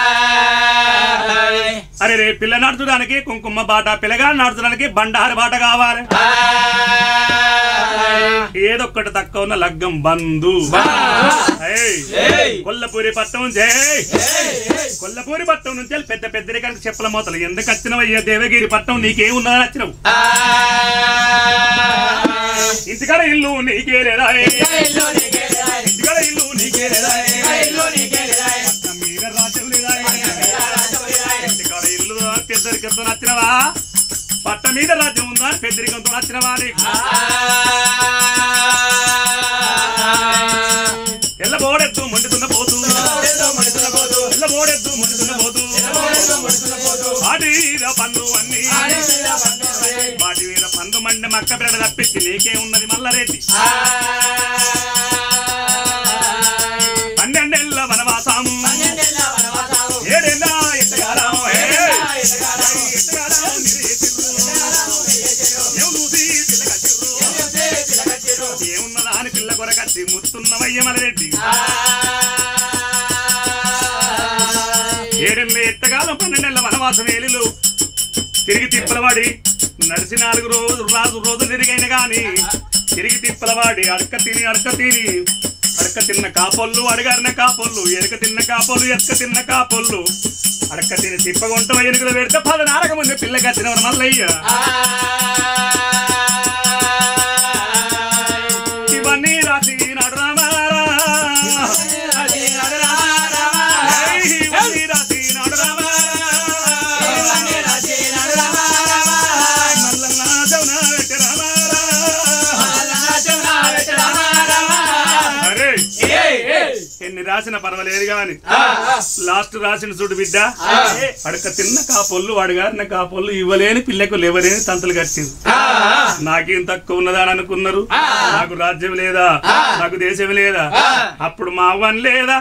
అరే రే పిల్ల నడుచడానికి కుంకుమ బాట, పిల్లగా నడుచడానికి బండారు బాట కావాలి. ఏదొక్కటి తక్కువ ఉన్న లగ్గం బంధు. కొల్లపూరి పట్నం జై. కొల్లపూరి పట్నం నుంచి పెద్ద పెద్దరికానికి చెప్పుల మోతలు ఎందుకు వచ్చినవయ్యా దేవగిరి పట్నం? నీకేమున్నా నచ్చినవు? ఇంటికాడ ఇల్లు నీకే లేదా? ఇంటికాడ ఇల్లు నీకే లేదా? మీద రాజ్యం లేదా? ఇంటికాడ ఇల్లు పెద్దరికంతో నచ్చినవా? పట్ట మీద రాజ్యం ఉందా? పెద్దరికంతో నచ్చినవా? ఎల్ల బోడెద్దు మండుతున్న పోతు. ఎల్ల బోడెద్దు మండుతున్న పోతు. వాటి మీద పండు అన్ని వాటి మీద పండు మండి మక్క బిడ్డ తప్పించి నీకే ఉన్నది మల్లారెడ్డి. 12 ఏళ్ల వనవాసం 7 ఏళ్ల ఎత్తగారం కొరకచ్చి ముత్తున్నవయ్య మలరెడ్డి 7 నెలల ఎట్టకాలం 12 నెలల వనవాసం ఏలిలు తిరిగి తిప్పలవాడి నడిచి 4 రోజులు తిరిగైన గాని తిరిగి తిప్పలవాడి అడక తిన్న కాపొల్లు అడగారిన కాపొల్లు ఎరక తిన్న కాపొల్లు ఎక్క తిన్న కాపొల్లు అడక తిని తిప్పగుంట ఎనుకలు పెడితే 14 ముందు పిల్లకి వచ్చినవరు మల్లయ్య ఇవన్నీ రాసి నాడు రామారా ఎన్ని రాసిన పర్వాలేదు గాని లాస్ట్ రాసిన చూడు బిడ్డ అడక తిన్న కాపొల్లు అడగారిన కాపొల్లు ఇవ్వలేని పిల్లకు లేవలేని తంతలు కట్టింది నాకేం తక్కువ ఉన్నదా అని అనుకున్నారు నాకు రాజ్యం లేదా నాకు దేశం లేదా అప్పుడు మా అవ్వని లేదా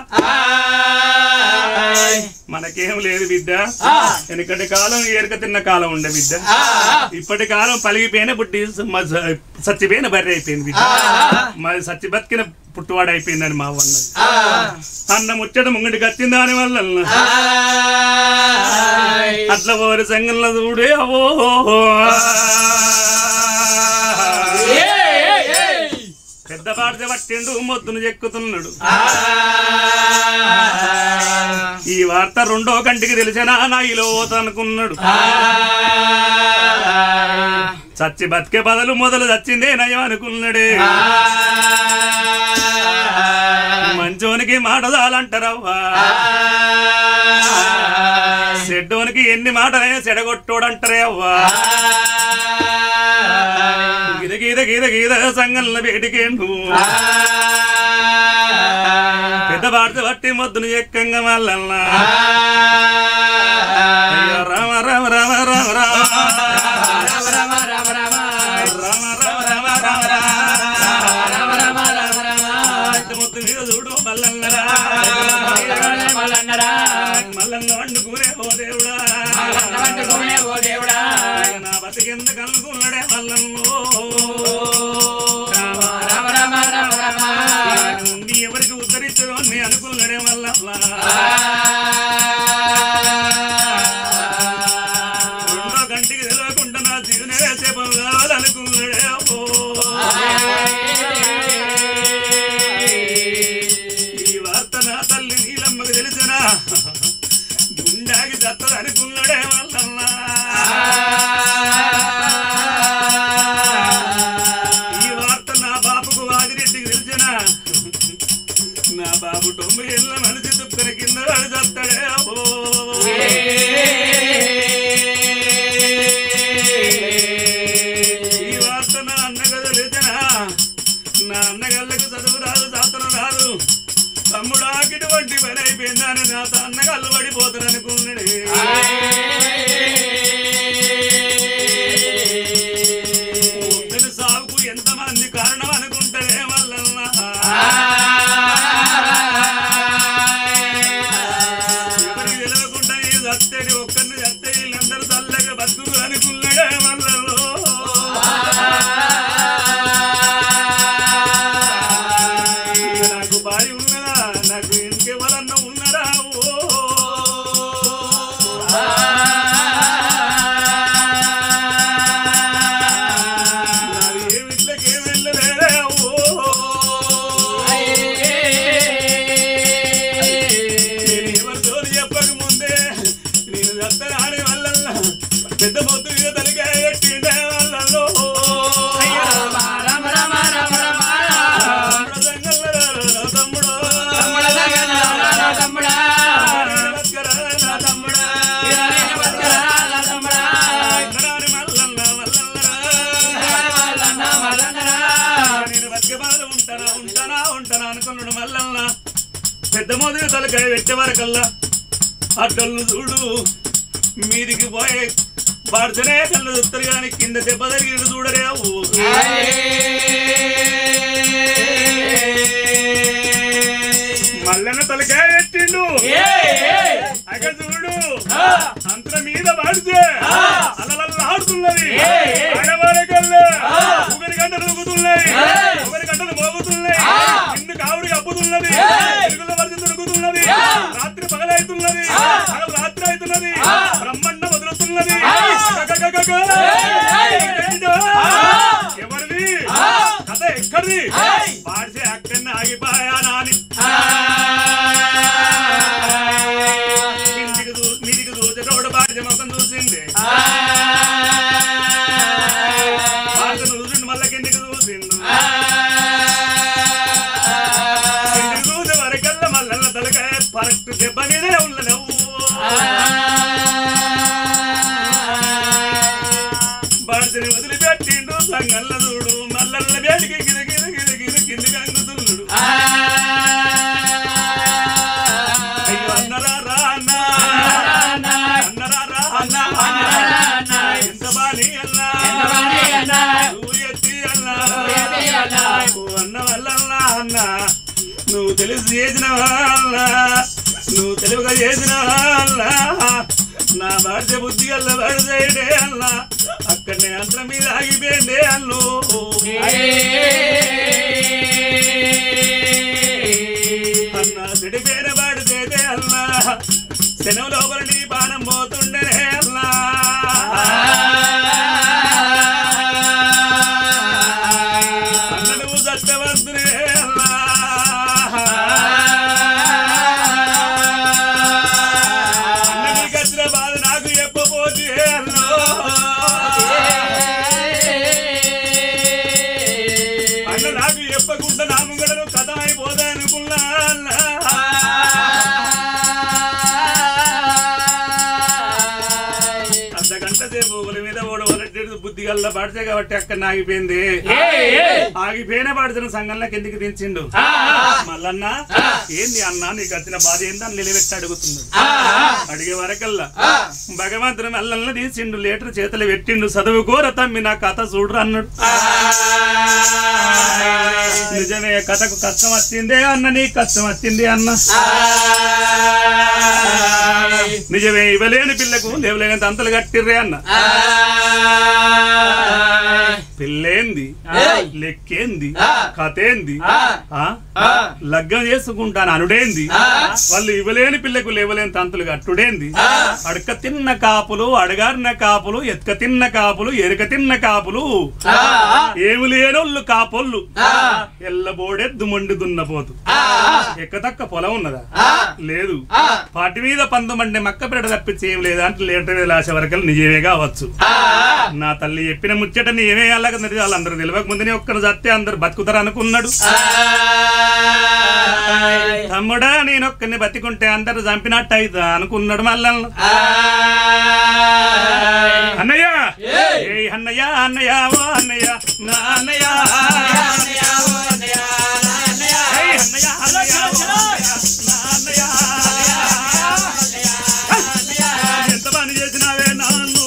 మనకేం లేదు బిడ్డ వెనకటి కాలం ఏరక తిన్న కాలం ఉండే బిడ్డ ఇప్పటి కాలం పలిగిపోయిన బుట్టి సచ్చిపోయిన బర్రె అయిపోయింది బిడ్డ మరి సచ్చి బతికిన పుట్టువాడు అయిపోయిందని మా అన్నది అన్న ముచ్చట ముంగటికి వచ్చింది దాని వల్ల అట్లా ఓరి సంగంలో చూడే అవో పెద్ద పాడితే పట్టిండు మొద్దును చెక్కుతున్నాడు ఈ వార్త 2వ కంటికి తెలిసినా నా ఇలా పోతనుకున్నాడు చచ్చి బతికే బదులు మొదలు చచ్చిందే నయం అనుకున్నాడే మంచోనికి మాట చాలంటారవ్వా చెడ్డోనికి ఎన్ని మాటలైనా చెడగొట్టోడంటారే అవ్వా గీత గీత గీత గీత సంగంలో వేటికేండు పెద్ద పాడితే బట్టి మొద్దును ఎక్కంగా మల్లల్లా అయ్యో రామ రామ రామ రామ రామ చూడు మల్లన్న వండుకునే ఓ దేవుడా నా బతికెంత కలుగున్నాడే మల్లన్నో నీ ఎవరికి ఉద్ధరించదో నీ అనుకున్నాడే మల్లన్న 2వ గంటికి తెలియకుండా నా జీవనే చెప్పాలనుకున్నాడే గుండాకి దత్తది అనుకున్నాడే మల్లన్న ఈ వార్త నా బాబుకు వాదిరెడ్డికి తెలిసిన నా బాబు 90 ఏళ్ళ మనిషి దుక్కన కింద వాడు చస్తాడే ఈ వార్త నా అన్నగద తెలిసిన నా అన్నగళ్ళకు చదువు రాదు శాస్త్రం రాదు తమ్ముడా ఇటువంటి పని అయిపోయిందని నా అన్నగల్లు పడిపోతారు అనుకున్నాడు సాగుకు ఎంతమంది కారణం అనుకుంటారే మల్లన్న ఎవరికి తెలియకుండా ఈ సత్తేని ఒక్కరిని సత్తే వీళ్ళందరూ చల్లగా బతుకు అనుకున్నాడే మల్లల్లో నాకు బాయి ఉన్నదా నాకు ఇంకెవరన్నా ఉన్నారా ఏమిట్లకేం వెళ్ళలేరా నేను ఎవరితో చెప్పక ముందే నేను దత్తరాని వల్ల పెద్ద మొత్తం మీద తలిగా పెట్టిండే వాళ్ళలో ఉంటానా అనుకున్నాడు మల్లన్న పెద్ద మొదటి తలకాయ పెట్టే వరకల్లా అడ్డళ్ళు చూడు మీదికి పోయే పాడితేనే కళ్ళు చూస్తారు కానీ కింద దెబ్బ తగిలి చూడరే మల్లన్న తలకాయ పెట్టిండు అక్కడ చూడు అంతర మీద పడితే అలలల్లా ఆడుతున్నది ఆడవారి కళ్ళు ఒకరి గంట దూకుతున్నాయి ఒకరి గంటలు మోగుతున్నాయి నిన్ను కావుడి అబ్బుతున్నది తిరుగుల వరద దొరుకుతున్నది రాత్రి పగలవుతున్నది పగలు రాత్రి అవుతున్నది బ్రహ్మాండ వదులుతున్నది ఎవరిది కథ ఎక్కడిది పాడితే అక్కడనే ఆగిపోయా నాని మీదికి చూసేటోడు బాధ్య ముఖం చూసింది బాధ్యను చూసిండు మళ్ళా కిందికి చూసిండు కిందికి చూసే వరకల్లా మళ్ళా తలకాయ పరక్టు దెబ్బ మీదనే ఉన్న నవ్వు బాధ్యని వదిలిపెట్టిండు సంగల్ల చూడు మల్లల్ల వేడికి గిద గిద గిద గిద కిందికి అంగుతున్నాడు అయ్యో అన్నరా రా అన్న ఎంత బాని అన్నా నువ్వు ఎత్తి అన్నా అన్న వల్ల అన్న నువ్వు తెలిసి చేసిన వాళ్ళ నువ్వు తెలుగుగా చేసిన వాళ్ళ నా భాష బుద్ధి అల్ల పడితే అల్ల అక్కడనే అంతరం మీద ఆగిపోయిందే అల్లు అన్న చెడిపోయిన పడితే అల్ల శనం లోపల నీ బాణం పోతుండేనే అల్లా అన్న నువ్వు సత్యవంతునే అల్లా అన్న నీకు వచ్చిన బాధ నాకు చెప్పబోతే అల్లో అన్న నాకు చెప్పకుండా నా ముంగడను కథ అయిపోదా అనుకున్నా అల్లా బుద్ధి గల్ల పడితే కాబట్టి అక్కడ ఆగిపోయింది ఆగిపోయిన పడితే సంఘంలోకి ఎందుకు దించిండు మల్లన్నా ఏంది అన్నా నీకు వచ్చిన బాధ ఏందని నిలబెట్టి అడుగుతున్నాడు అడిగే వరకల్లా భగవంతుడు మల్లన్న తీసిండు లేటర్ చేతులు పెట్టిండు చదువుకోర తమ్మి నా కథ చూడరు అన్నాడు నిజమే కథకు కష్టం వచ్చిందే అన్న నీ కష్టం వచ్చింది అన్న నిజమే ఇవ్వలేని పిల్లకు లేవలేని తంతలు కట్టిర్రే అన్న పిల్లేంది లెక్కేంది కథేంది లగ్గం చేసుకుంటాను అనుడేంది వాళ్ళు ఇవ్వలేని పిల్లకు లేవలేని తంతులు కట్టుడేంది అడక తిన్న కాపులు అడగారిన కాపులు ఎత్క తిన్న కాపులు ఎరుక తిన్న కాపులు ఏమి లేనోళ్ళు కాపుళ్ళు ఎల్లబోడెద్దు మండి దున్నపోతు ఎక్కతక్క పొలం ఉన్నదా లేదు పాటి మీద పందు మండే మక్క పెడ తప్పించి ఏం లేదా అంటే లేటర్ లాస వరకలు నిజమే కావచ్చు నా తల్లి చెప్పిన ముచ్చటని ఏమే అలాగ వాళ్ళందరూ తెలియక ముందునే ఒక్కరు చస్తే అందరు బతుకుతారు అనుకున్నాడు తమ్ముడా నేనొక్కరిని బతికుంటే అందరు చంపినట్టు అయితా అనుకున్నాడు మళ్ళా అన్నయ్య ఏ అన్నయ్య అన్నయ్య ఓ అన్నయ్య నా అన్నయ్య ఎంత పని చేసినావే నాన్ను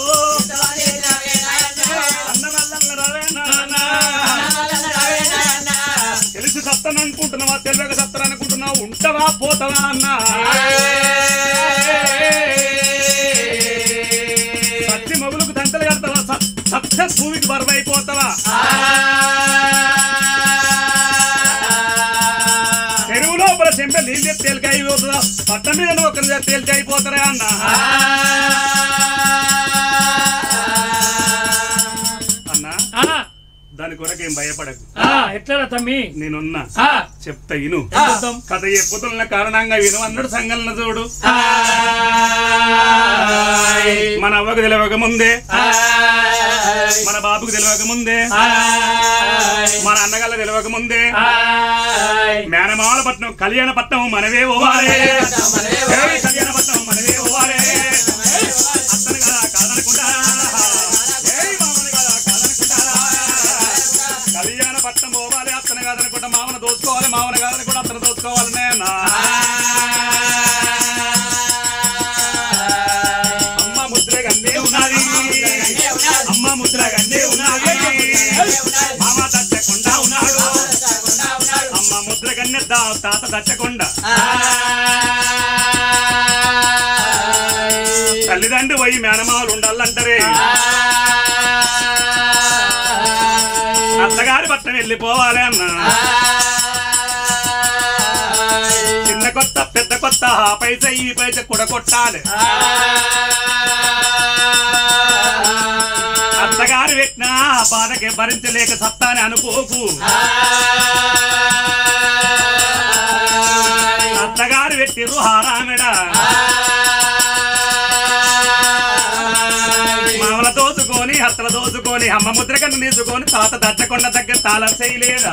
తెలిసి సత్తను అనుకుంటున్నావా తెలియక సత్తను అనుకుంటున్నావు ఉంటావా పోతావా అన్నా సత్తి మొగులకు దంతలు కడతావా సత్య భూమికి బరువైపోతావా చెరువు లోపల చెంప నీళ్ళు తేలిక అయిపోతుందా పట్ట మీద ఒకరి తేలిక అయిపోతారా అన్నా దాని కొరకేం భయపడకు ఎట్లా తమ్మి నేనున్నా చెప్తా విను కథ చెప్పుతున్న కారణంగా విను అన్నాడు సంగలన చూడు మన అవ్వకు తెలియక ముందే మన బాబుకు తెలియక ముందే మన అన్నగల్ల తెలియక ముందే మేనమాల పట్నం కళ్యాణ పట్నం మనవే ఓవారే కళ్యాణ పట్నం మనవే ఓవారే అతను కదా కాదనుకుంటా కళ్యాణ పట్నం పోవాలి అతను కాదనుకుంటా మామను దోచుకోవాలి మామన కాదనుకుంటా అతను దోచుకోవాలి నేనా అమ్మ ముద్రగన్నే ఉన్నది అమ్మ ముద్రగన్నే ఉన్నది మామ దచ్చకుండా ఉన్నాడు అమ్మ ముద్రగన్నే తాత దచ్చకుండా తల్లిదండ్రి పోయి మేనమాలు ఉండాలంటారే అత్తగారి పట్టం వెళ్ళిపోవాలి అన్న చిన్న కొత్త పెద్ద కొత్త ఆ పైస ఈ పైస కూడా కొట్టాలి అత్తగారు పెట్టినా బాధకి భరించలేక సత్తాని అనుకోకు అత్తగారు పెట్టిరు హారామెడ మామల దోచుకొని హత్తల దోచుకొని అమ్మ ముద్రకన్ను తీసుకొని తాత దచ్చకొండ దగ్గర తాళం చేయలేదా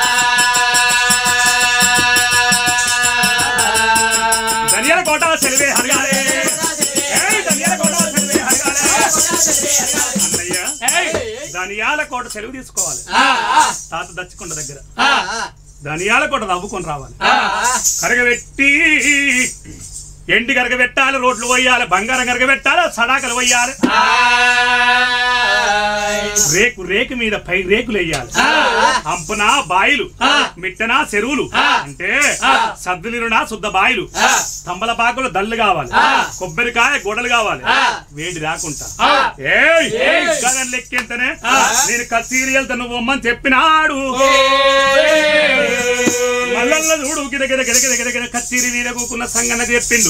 ధనియాల కోట సెలవే హరగాలే ధనియాల కోట సెలవే హరగాలే అన్నయ్య ధనియాల కోట సెలవు తీసుకోవాలి తాత దచ్చకొండ దగ్గర ధనియాల కోట నవ్వుకొని రావాలి కరగబెట్టి ఎండి కరగబెట్టాలి రోడ్లు పోయాలి బంగారం కరగబెట్టాలి సడాకలు పోయాలి రేకు మీద పై రేకులు వేయాలి అంపునా బాయిలు మిట్టనా చెరువులు అంటే సద్దులిరునా శుద్ధ బాయిలు తంబలపాకులు దళ్ళు కావాలి కొబ్బరికాయ గోడలు కావాలి వేడి రాకుండా లెక్కెంతనే నేను సీరియల్ నువ్వు అమ్మని చెప్పినాడు మల్లల్ల చూడు గిరగిర కచ్చీరి మీద కూకున్న సంగన చెప్పిండు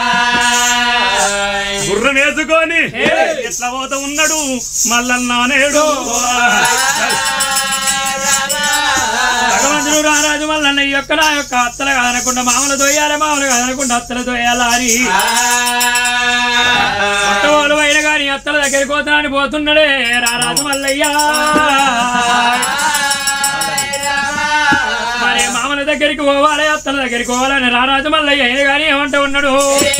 గుర్రం వేసుకొని ఎట్లా పోతా ఉన్నాడు మల్లన్నానేడు భగవంతుడు రారాజు మల్లన్న ఈ యొక్క నా యొక్క అత్తలు కాదనకుండా మామూలు దొయ్యాలి మామూలు కాదనకుండా అత్తలు దొయ్యాలా అని పట్టవాళ్ళు అయిన గాని అత్తల దగ్గరికి పోతానని పోతున్నాడే రారాజు మల్లయ్య మరి మామల దగ్గరికి పోవాలి అత్తల దగ్గరికి పోవాలని రారాజు మల్లయ్య అయిన గాని ఏమంటూ ఉన్నాడు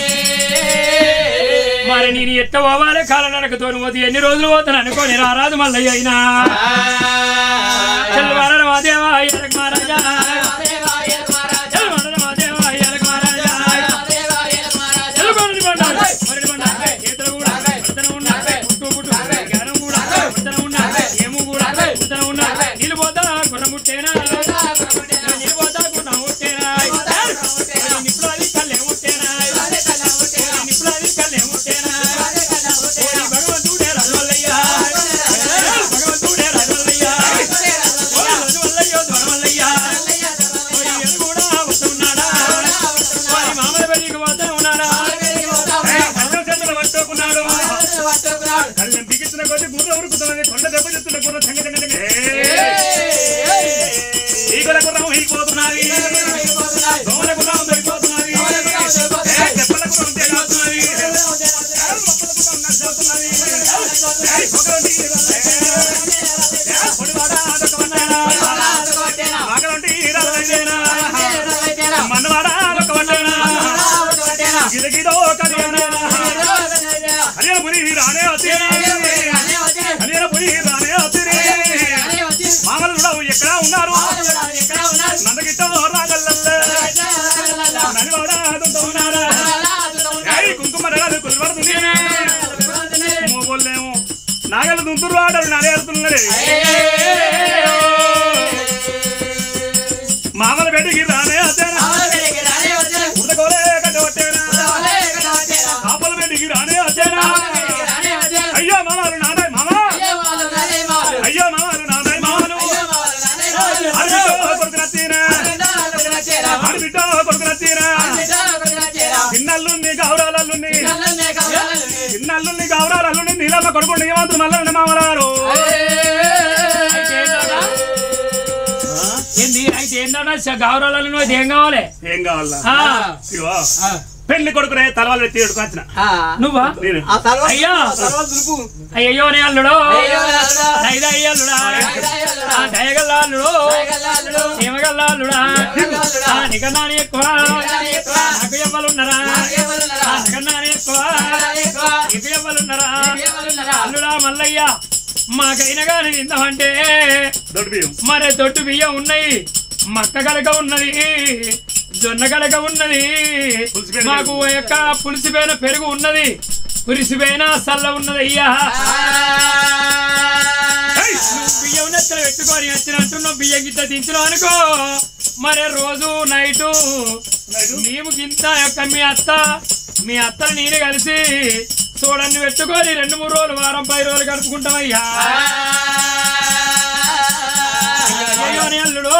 మరి నేను ఎట్ట పోవాలి కాలనడకతో పోతే ఎన్ని రోజులు పోతాను అనుకోని రారాజు మల్లయ్య అయినా దేవా మహారాజా నిలుపోతా గుణ ముట్టేనా నిలుపోతా గుణ ముట్టేనా నిప్పులాది కళ్ళే ముట్టేనా నిప్పులాది కళ్ళే ముట్టేనా భగవంతుడే రాజమల్లయ్య భగవంతుడే రాజమల్లయ్య రాజమల్లయ్యో ధ్వరమల్లయ్య కూడా వస్తున్నాడా వారి మామల బడికి పోతా ఉన్నాడా చేతులు పట్టుకున్నాడు కళ్ళం బిగించిన కొద్ది గుర్ర ఉరుకుతున్నది కొండ దెబ్బ చెప్తున్న గుర్ర సంగ ఈగల గుర్రం అయిపోతున్నది దోమల గుర్రం అయిపోతున్నది చెప్పల గుర్రం తెగుతున్నది మనవాడ గిరగిదో కళ్యాణ పురి రానే పురి రానే మామలు ఎక్కడ ఉన్నారు నందగిట్ట కుంకుమ కులబడుతుంది మోగోళ్ళేమో నాగల దుంతురు ఆడలు నరేడుతున్నాడే మామల బెడ్డికి రానే వచ్చేనా ఉడకోలే కట్టవట్టేనా కాపల బెడ్డికి రానే వచ్చేనా అయ్యో మామలు నాదే మామ అయ్యో మామలు నాదే మామలు ఆడబిడ్డ కొడుకున తీరా చిన్నల్లుంది గౌరాలల్లుంది చిన్నల్లుంది గౌరాలల్లుంది నీలమ్మ కొడుకుండి ఏమంటారు మల్లండి మామలారు అయితే ఏంటన్నా గౌరవాలను అయితే ఏం కావాలి ఏం కావాలా పెళ్లి కొడుకునే తలవాళ్ళు ఎత్తి ఎడుకొచ్చిన నువ్వా అయ్యా అయ్యో నే అల్లుడు అయ్యల్లుడా దయగల్లా అల్లుడు ఏమగల్లా అల్లుడా నీకన్నా ఎక్కువ నాకు ఎవ్వలున్నారా నాకన్నా ఎక్కువ నీకు ఎవ్వలున్నారా అల్లుడా మల్లయ్య మాకైనా కానీ తిందామంటే మరే దొడ్డు బియ్యం ఉన్నాయి మక్క కలక ఉన్నది జొన్న కలక ఉన్నది మాకు యొక్క పులిసిపోయిన పెరుగు ఉన్నది పులిసిపోయిన సల్ల ఉన్నది అయ్యా బియ్యం నెత్తలు పెట్టుకొని వచ్చినట్టు నువ్వు బియ్యం గిట్ట తింటున్నావు అనుకో మరే రోజు నైటు మేము గింత యొక్క మీ అత్తలు నేనే కలిసి చూడన్ని పెట్టుకొని 2-3 రోజులు వారం 10 రోజులు గడుపుకుంటామయ్యా అని అల్లుడు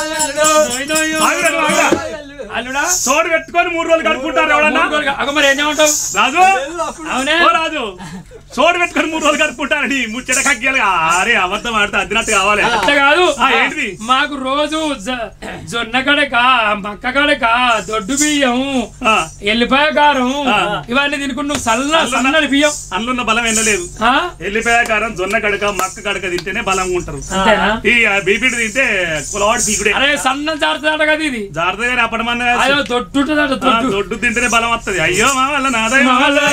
అల్లుడా సోడు పెట్టుకొని 3 రోజులు గడుపుకుంటారు ఎవడన్నా అగ మరి ఏం చేయమంటావు రాజు అవునే ఓ రాజు సోడు పెట్టుకొని 3 రోజులు గడుపుకుంటారని ముచ్చట కగ్గియాలి అరే అబద్ధం ఆడితే అద్దినట్టు కావాలి అట్లా కాదు ఏంటిది మాకు రోజు జొన్న గడక మక్క గడక దొడ్డు బియ్యం ఎల్లిపాయ కారం ఇవన్నీ తినుకుంటూ సన్నని బియ్యం అందులో బలం ఎండలేదు ఎల్లిపాయ కారం జొన్న గడక మక్క గడక తింటేనే బలంగా ఉంటారు ఈ బీపీడి తింటే కులవాడు పీకుడే అరే సన్న జాగ్రత్త కదా ఇది జాగ్రత్తగా అప్పటి మంది దొడ్డు దొడ్డు తింటేనే బలం వస్తుంది అయ్యో మా వల్ల నాదయ్య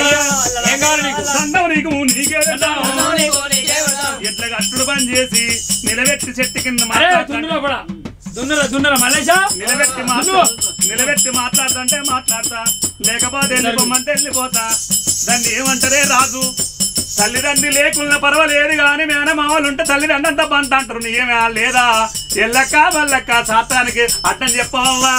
నీకు నీకే ఎట్లా కట్టుడు పని చేసి నిలబెట్టి చెట్టు కింద నిలబెట్టి మాట్లాడుతుంటే మాట్లాడతా లేకపోతే వెళ్ళిపోమంటే వెళ్ళిపోతా దాన్ని ఏమంటారే రాజు తల్లిదండ్రి లేకున్నా పర్వాలేదు కానీ మేన మామూలు ఉంటే తల్లిదండ్రి అంతా బంట అంటారు నీకేమే లేదా ఎల్లక్క మల్లక్క శాతానికి అడ్డం చెప్పవా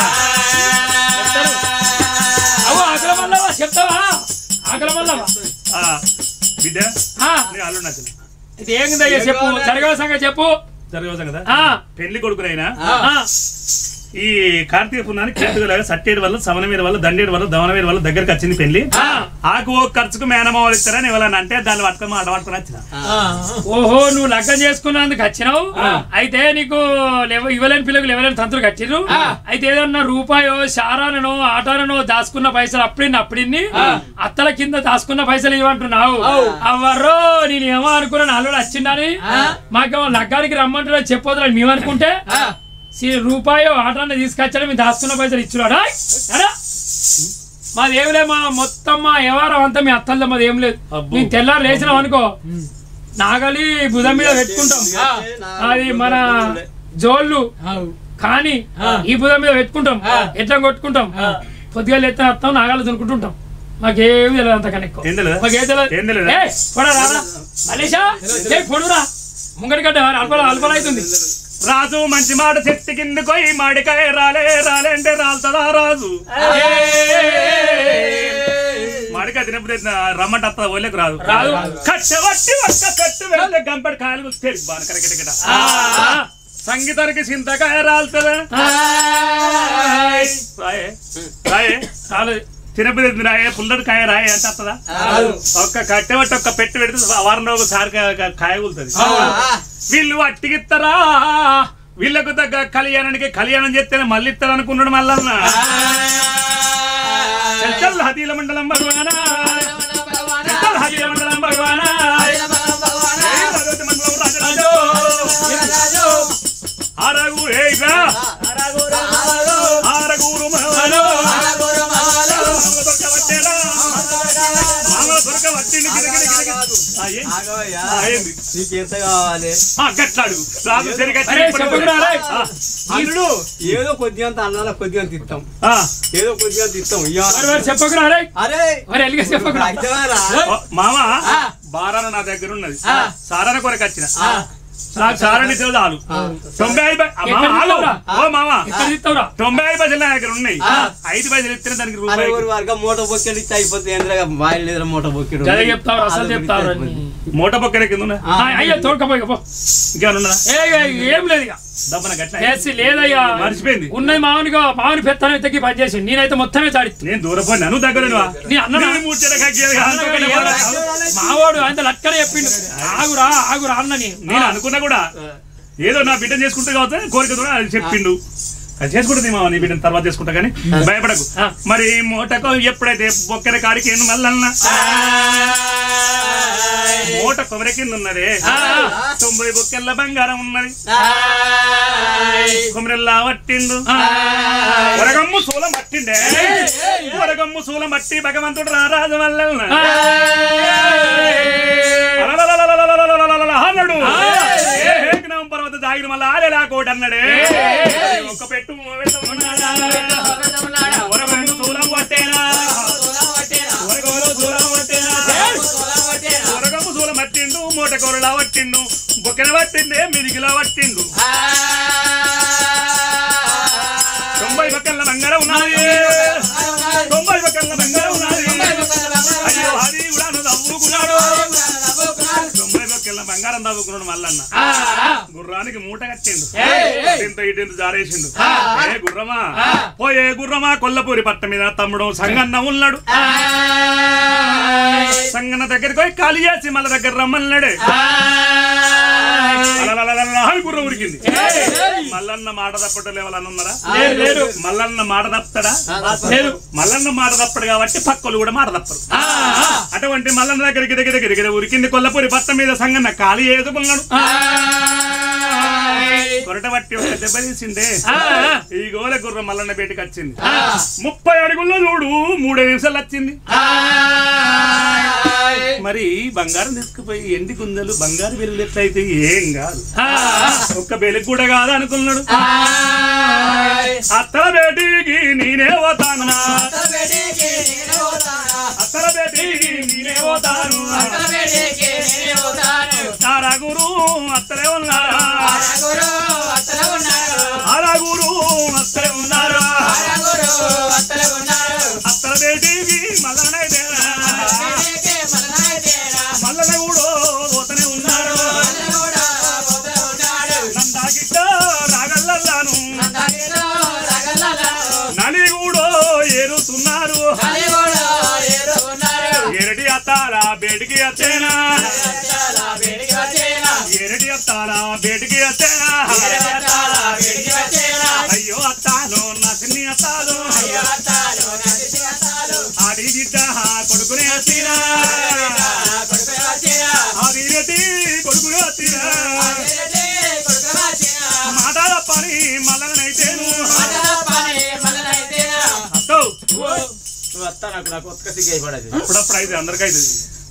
చెప్తావా ఆకలి మల్లవా బిడ్డ అల్లుడు నచ్చిన ఇది ఏందయ్యా చెప్పు జరగవ సంగతి చెప్పు జరగవ సంగతి పెళ్లి కొడుకునైనా ఈ కార్తీక పున్నాన్ని కేటుగలాగా సట్టేడు వల్ల సవనమీర వల్ల దండేడు వల్ల దవనమీర వల్ల దగ్గరికి వచ్చింది పెళ్లి ఆకు ఓ ఖర్చుకు మేనమావలు ఇస్తారని ఎవరన్నా అంటే దాన్ని పట్టుకొని మాట పట్టుకొని వచ్చిన ఓహో నువ్వు లగ్గం చేసుకున్నందుకు వచ్చినావు అయితే నీకు ఇవ్వలేని పిల్లలకు ఇవ్వలేని తంతులు కట్టిరు అయితే ఏదన్నా రూపాయో శారానో ఆటానో దాచుకున్న పైసలు అప్పుడిన్ని అత్తల కింద దాచుకున్న పైసలు ఇవ్వంటున్నావు అవ్వరో నేను ఏమో అనుకున్నాను అల్లుడు వచ్చిందని మాకేమో లగ్గానికి రమ్మంటున్నా చెప్పొద్దు మేము అనుకుంటే రూపాయో ఆటాన్ని తీసుకొచ్చాడు మేము దాచుకున్న పైసలు ఇచ్చున్నాడా మాది ఏం లేదు మా మొత్తం మా వ్యవహారం అంతా మీ అత్తల్లో మాది ఏం లేదు మేము తెల్లారు లేచినాం అనుకో నాగలి భుజం మీద పెట్టుకుంటాం అది మన జోళ్ళు కానీ ఈ భుజం మీద పెట్టుకుంటాం ఎట్లా కొట్టుకుంటాం పొద్దుగా ఎత్తున వస్తాం నాగాలు దునుకుంటుంటాం మాకేమి తెలియదు అంతకన్నా ఎక్కువ మాకేం తెలియదు పొడురా ముంగడిగడ్డ అల్పల అవుతుంది రాజు మంచి మాట చెట్టు కింద పోయి మాడికాయ రాలే అంటే రాలుతుందా రాజు మాడికాయ తినప్పుడు రమ్మంట ఓలేకు రాదు రాదు కట్టబట్టి ఒక్క కట్టు వెళ్తే గంపడి కాయలు బాగా సంగీతానికి చింతకాయ రాలుతుందా తినప్పుడు రాయే పుల్లడి కాయ రాయ అంటే వస్తుందా ఒక్క కట్టబట్టి ఒక్క పెట్టి పెడితే వారం రోజు సారి కాయ కూలుతుంది వీళ్ళు అట్టిగిస్తారా వీళ్ళకు తగ్గ కళ్యాణం చేస్తేనే మళ్ళీ ఇస్తారు అనుకున్నాడు మల్లన్న హదీల మండలం భగవానా హదీల మండలం భగవానా ఏదో కొద్దిగా అన్నాల కొద్దిగా తిస్తాం ఏదో కొద్దిగా తిస్తాం మామా బారాన నా దగ్గర ఉన్నది సారాన కొరకు వచ్చిన సారాన్ని చాలు 95 పైసలు నా దగ్గర ఉన్నాయి 5 పైసలు ఇస్తే దానికి మూట బొక్కెలు ఇస్తే అయిపోతుంది మూట బొక్కెడు మూట బొక్కెల కింద అయ్యా తోడుకపోయి ఇంకేమన్నా ఏం లేదు లేదయ్యా మర్చిపోయింది ఉన్నది మామూలు పెత్తనం ఎత్తకి పనిచేసి నేనైతే మొత్తమే చాడి నేను దూరపోయి నన్ను దగ్గర మావాడు ఆయన లక్కనే చెప్పిండు ఆగురా అన్నని నేను అనుకున్నా కూడా ఏదో నా బిడ్డ చేసుకుంటే కావచ్చు కోరిక కూడా అది చెప్పిండు అది చేసుకుంటుంది మా నీ బిడ్డను తర్వాత చేసుకుంటా కానీ భయపడకు మరి మూటకు ఎప్పుడైతే బొక్కెర కాడికి మల్లన్న మూట కొబ్బరి కింద ఉన్నది 90 బొక్కెళ్ళ బంగారం ఉన్నది కొమ్మరెల్లా పట్టిండు వరగమ్ము శూలం పట్టిండే వరగమ్ము శూలం పట్టి భగవంతుడు రారాజు మల్లన్న అన్నాడు పర్వత జాగిరి మళ్ళీ ఆలేలా కోటి అన్నాడే ఒక్క పెట్టు శూలం పట్టేనా వరగమ్ము శూలం పట్టిండు మూట కూరలా పట్టిండు బొక్కెన పట్టిండే మిదిగిలా పట్టిండు 90 బొక్కల బంగారం ఉన్నది 90 బొక్కల బంగారం ఉన్నది అయ్యో అది కూడా నవ్వుకున్నాడు 90 బొక్కల బంగారం నవ్వుకున్నాడు మల్లన్న గుర్రానికి మూట కట్టిండు ఇంత ఇటు జారేసిండు ఏ గుర్రమా పోయే గుర్రమా కొల్లపూరి పట్ట మీద తమ్ముడు సంగన్న ఉన్నాడు సంగన్న దగ్గరికి పోయి ఖాళీ చేసి మళ్ళ దగ్గర రమ్మన్నాడే గుర్రం ఉరికింది మల్లన్న మాట తప్పటం ఎవరన్నా ఉన్నారా మల్లన్న మాట తప్పుతాడా మల్లన్న మాట తప్పడు కాబట్టి పక్కలు కూడా మాట తప్పరు అటువంటి మల్లన్న దగ్గరికి దగ్గర ఉరికింది కొల్లపూరి పట్ట మీద సంగన్న ఖాళీ చేసుకున్నాడు కొరట పట్టి ఒక దెబ్బ తీసిండే ఈ గోల గుర్రం మల్లన్న బయటకు వచ్చింది 30 అడుగుల్లో చూడు 3 నిమిషాలు వచ్చింది మరి బంగారం తీసుకుపోయి ఎండి గుంజలు బంగారు వెలుగులు ఎట్లయితే ఏం కాదు ఒక్క వెలుగు కూడా కాదు అనుకున్నాడు అత్తల బేటికి నేనే పోతాను అత్తల బేటికి నేనే పోతాను తారాగురు అత్తలే ఉన్నారా ఆరాగురు అత్తలే ఉన్నారా అత్తల బేటికి మల్లనైతే మల్లన కూడా పోతనే ఉన్నారు నందాగిట్ట రాగల్లాను నలి కూడా ఏరుతున్నారు ఎరటి అత్తాల బేటికి వచ్చేనా ఎరటి అత్తాల బేటికి వచ్చేనా అయ్యో అత్తాలు నసిని అత్తాలు ఆడి బిడ్డ కొడుకునే వచ్చినా ఆడి రెడ్డి కొడుకునే వచ్చినా మాటల పని మల్లనైతేను అత్తో వస్తాను నాకు ఒక్క సిగ్గు అయిపడదు అప్పుడప్పుడు అయితే అందరికైతే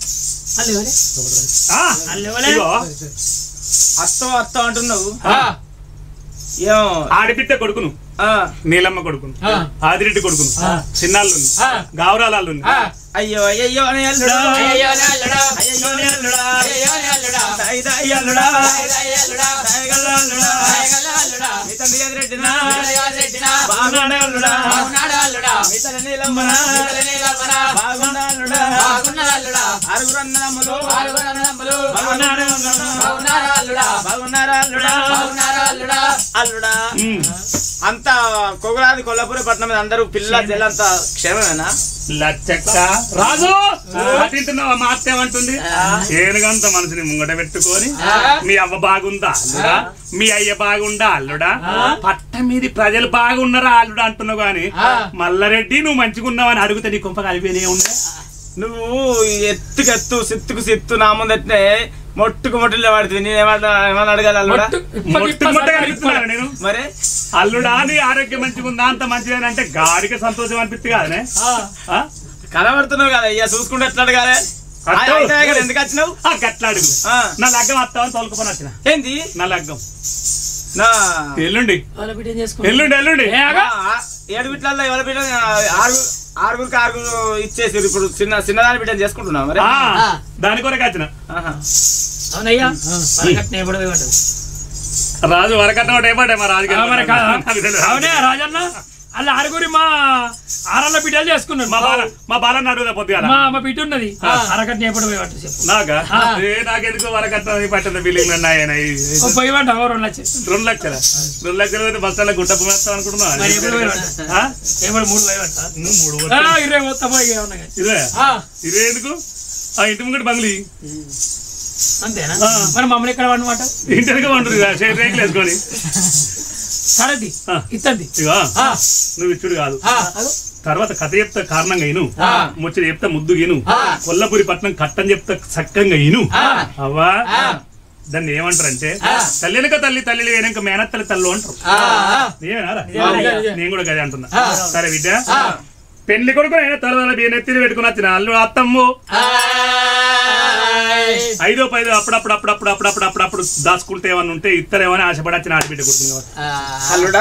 అత్తం అంటున్నావు ఏమో ఆడిపిట్ట కొడుకును నీలమ్మ కొడుకును ఆదిరెడ్డి కొడుకును చిన్నాళ్ళు గావరాలు అయ్యో అయ్యో అని అల్లుడా అయ్యో అని అల్లుడా అయ్యో అని అల్లుడా అయ్యో అని అల్లుడా దైద అల్లుడా అల్లుడా దైగల అల్లుడా దైగల అల్లుడా మితండి ఆదిరెడ్డినా ఆదిరెడ్డినా బాగున్నాడు అల్లుడా బాగున్నాడు అల్లుడా మితల నీలమ్మన బాగున్నాడు అల్లుడా బాగున్నాడు అల్లుడా ఆరుగురన్నదమ్ములు బాగున్నాడు అల్లుడా బాగున్నాడు అల్లుడా అల్లుడా అంతా కొగురాది కొల్లపూరి పట్నం మీద అందరూ పిల్ల చెల్లంతా క్షేమమేనా లచ్చక్క రాజు తింటున్నావా మా అత్త ఏమంటుంది ఏనుగంత మనసుని ముంగట పెట్టుకొని మీ అవ్వ బాగుందా అల్లుడా మీ అయ్య బాగుందా అల్లుడా పట్ట మీది ప్రజలు బాగున్నారా అల్లుడా అంటున్నావు గాని మల్లారెడ్డి నువ్వు మంచిగున్నావు అని అడిగితే నీ కుంప కలిపినే ఉండే నువ్వు ఎత్తుకెత్తు సిత్తుకు సిత్తు నా ముందట్నే మొట్టుకు మొట్టులే పడుతుంది నేను ఏమన్నా అడగాలి అల్లుడా నేను మరి అల్లుడా నీ ఆరోగ్యం మంచిగుందా అంత మంచిదని అంటే గాడికి సంతోషం అనిపిస్తుంది కదనే కనబడుతున్నావు కదా అయ్యా చూసుకుంటే ఎట్లా అడగాలి ఎందుకు వచ్చినావు గట్లా అడుగు నా లగ్గం వస్తావని తోలుకుపోని వచ్చిన ఏంది నా లగ్గం నా ఎల్లుండి ఎల్లుండి ఎల్లుండి 7 బిడ్డల్లో ఎవరి బిడ్డ ఆరుగురికి 6 ఇచ్చేసారు ఇప్పుడు చిన్నదాని బిడ్డను చేసుకుంటున్నావు మరి దాని కొరకు వచ్చిన అవునయ్యా రాజు వరకట్నం ఒకటి ఏమంటే మా రాజు అవునే రాజన్న అలా 6 మా 6 బిడ్డలు చేసుకున్నాడు మా బాలన్న అడుగుదా పొద్దుగా మా బిడ్డ ఉన్నది అరకట్న ఎప్పుడు పోయేవాడు చెప్పు నాకెందుకు వరకట్నం పట్టిన బిల్డింగ్ పోయేవాడు 2 లక్షలు 2 లక్షల 2 లక్షలు బస్తాల గుంట పోస్తాం అనుకుంటున్నా 20 మొత్తం ఇదే ఎందుకు ఆ ఇంటి ముంగటి బంగ్లీ అంతేనా మరి మమ్మల్ని ఎక్కడ వాడనమాట ఇంటి వెనక వండుతుంది రేకులు వేసుకొని సరది ఇత్తంది నువ్వు ఇచ్చుడు కాదు తర్వాత కథ చెప్తా కారణంగా ఇను ముచ్చట చెప్తా ముద్దుగా ఇను కొల్లపూరి పట్నం కట్టని చెప్తా చక్కంగా ఇను అవ్వా దాన్ని ఏమంటారంటే తల్లి వెనక తల్లి తల్లి వెనక మేనత్తలి తల్లు అంటారు నేను కూడా గదే అంటున్నా సరే విద్య పెళ్లి కొడుకు అయినా తల నెత్తిని పెట్టుకుని వచ్చిన అల్లు అత్తమ్ము 5 5 అప్పుడప్పుడు దాచుకుంటే ఏమన్నా ఉంటే ఇత్తరేమని ఆశపడి వచ్చిన ఆడబిడ్డ కొడుతుంది అల్లుడా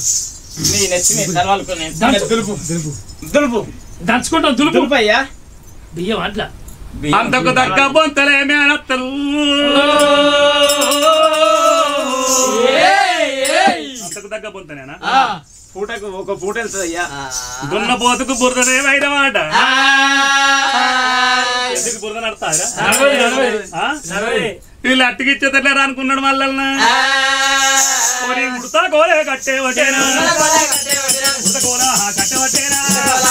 దంచుకుంటాం దులుపు అయ్యా బియ్యం అట్లా అంతకు దక్క బొంతలేమే అనత్తలు పూటకు తగ్గ పొంతనేనా పూటకు ఒక పూట వెళ్తుంది అయ్యా దున్న పోతుకు బురదనే మాట ఎందుకు బురద నడతారా వీళ్ళు అట్టికిచ్చేతలేరా అనుకున్నాడు మళ్ళా ఉడతా గోలే కట్టేవటేనా ఉడత గోల కట్టేవటేనా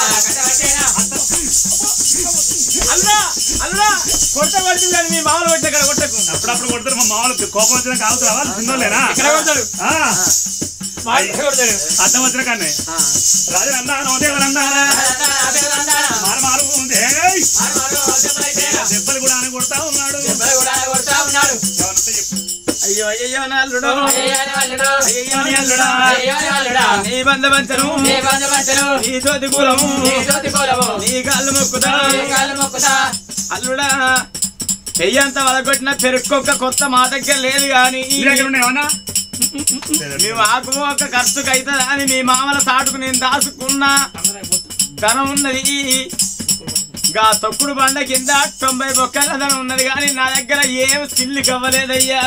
కొట్ట పడుతుంది కానీ మీ మామూలు కొట్టే కదా కొట్టకు అప్పుడప్పుడు కొడతారు మా మామూలు కోపం వచ్చిన కావచ్చు రావాలి చిన్నోళ్ళేనా అర్థం వచ్చిన కానీ రాజు అన్నాను దేవరన్నారా మారు దెబ్బలు కూడా అని కొడతా ఉన్నాడు అయ్యో అయ్యో అల్లుడు నీ బంధవంచను నీ జ్యోతి కూలము నీ కాళ్ళు మొక్కుతా అల్లుడా చెయ్యంతా వదగొట్టిన పెరుక్కొక్క కొత్త మా దగ్గర లేదు గాని మేము ఆకు ఒక ఖర్చుకు అవుతుంది అని మీ మామల సాటుకు నేను దాచుకున్నా ధనం ఉన్నది గా తొక్కుడు బండ కింద 90 బొక్కల ధనం ఉన్నది కానీ నా దగ్గర ఏం సిల్లు కవ్వలేదయ్యా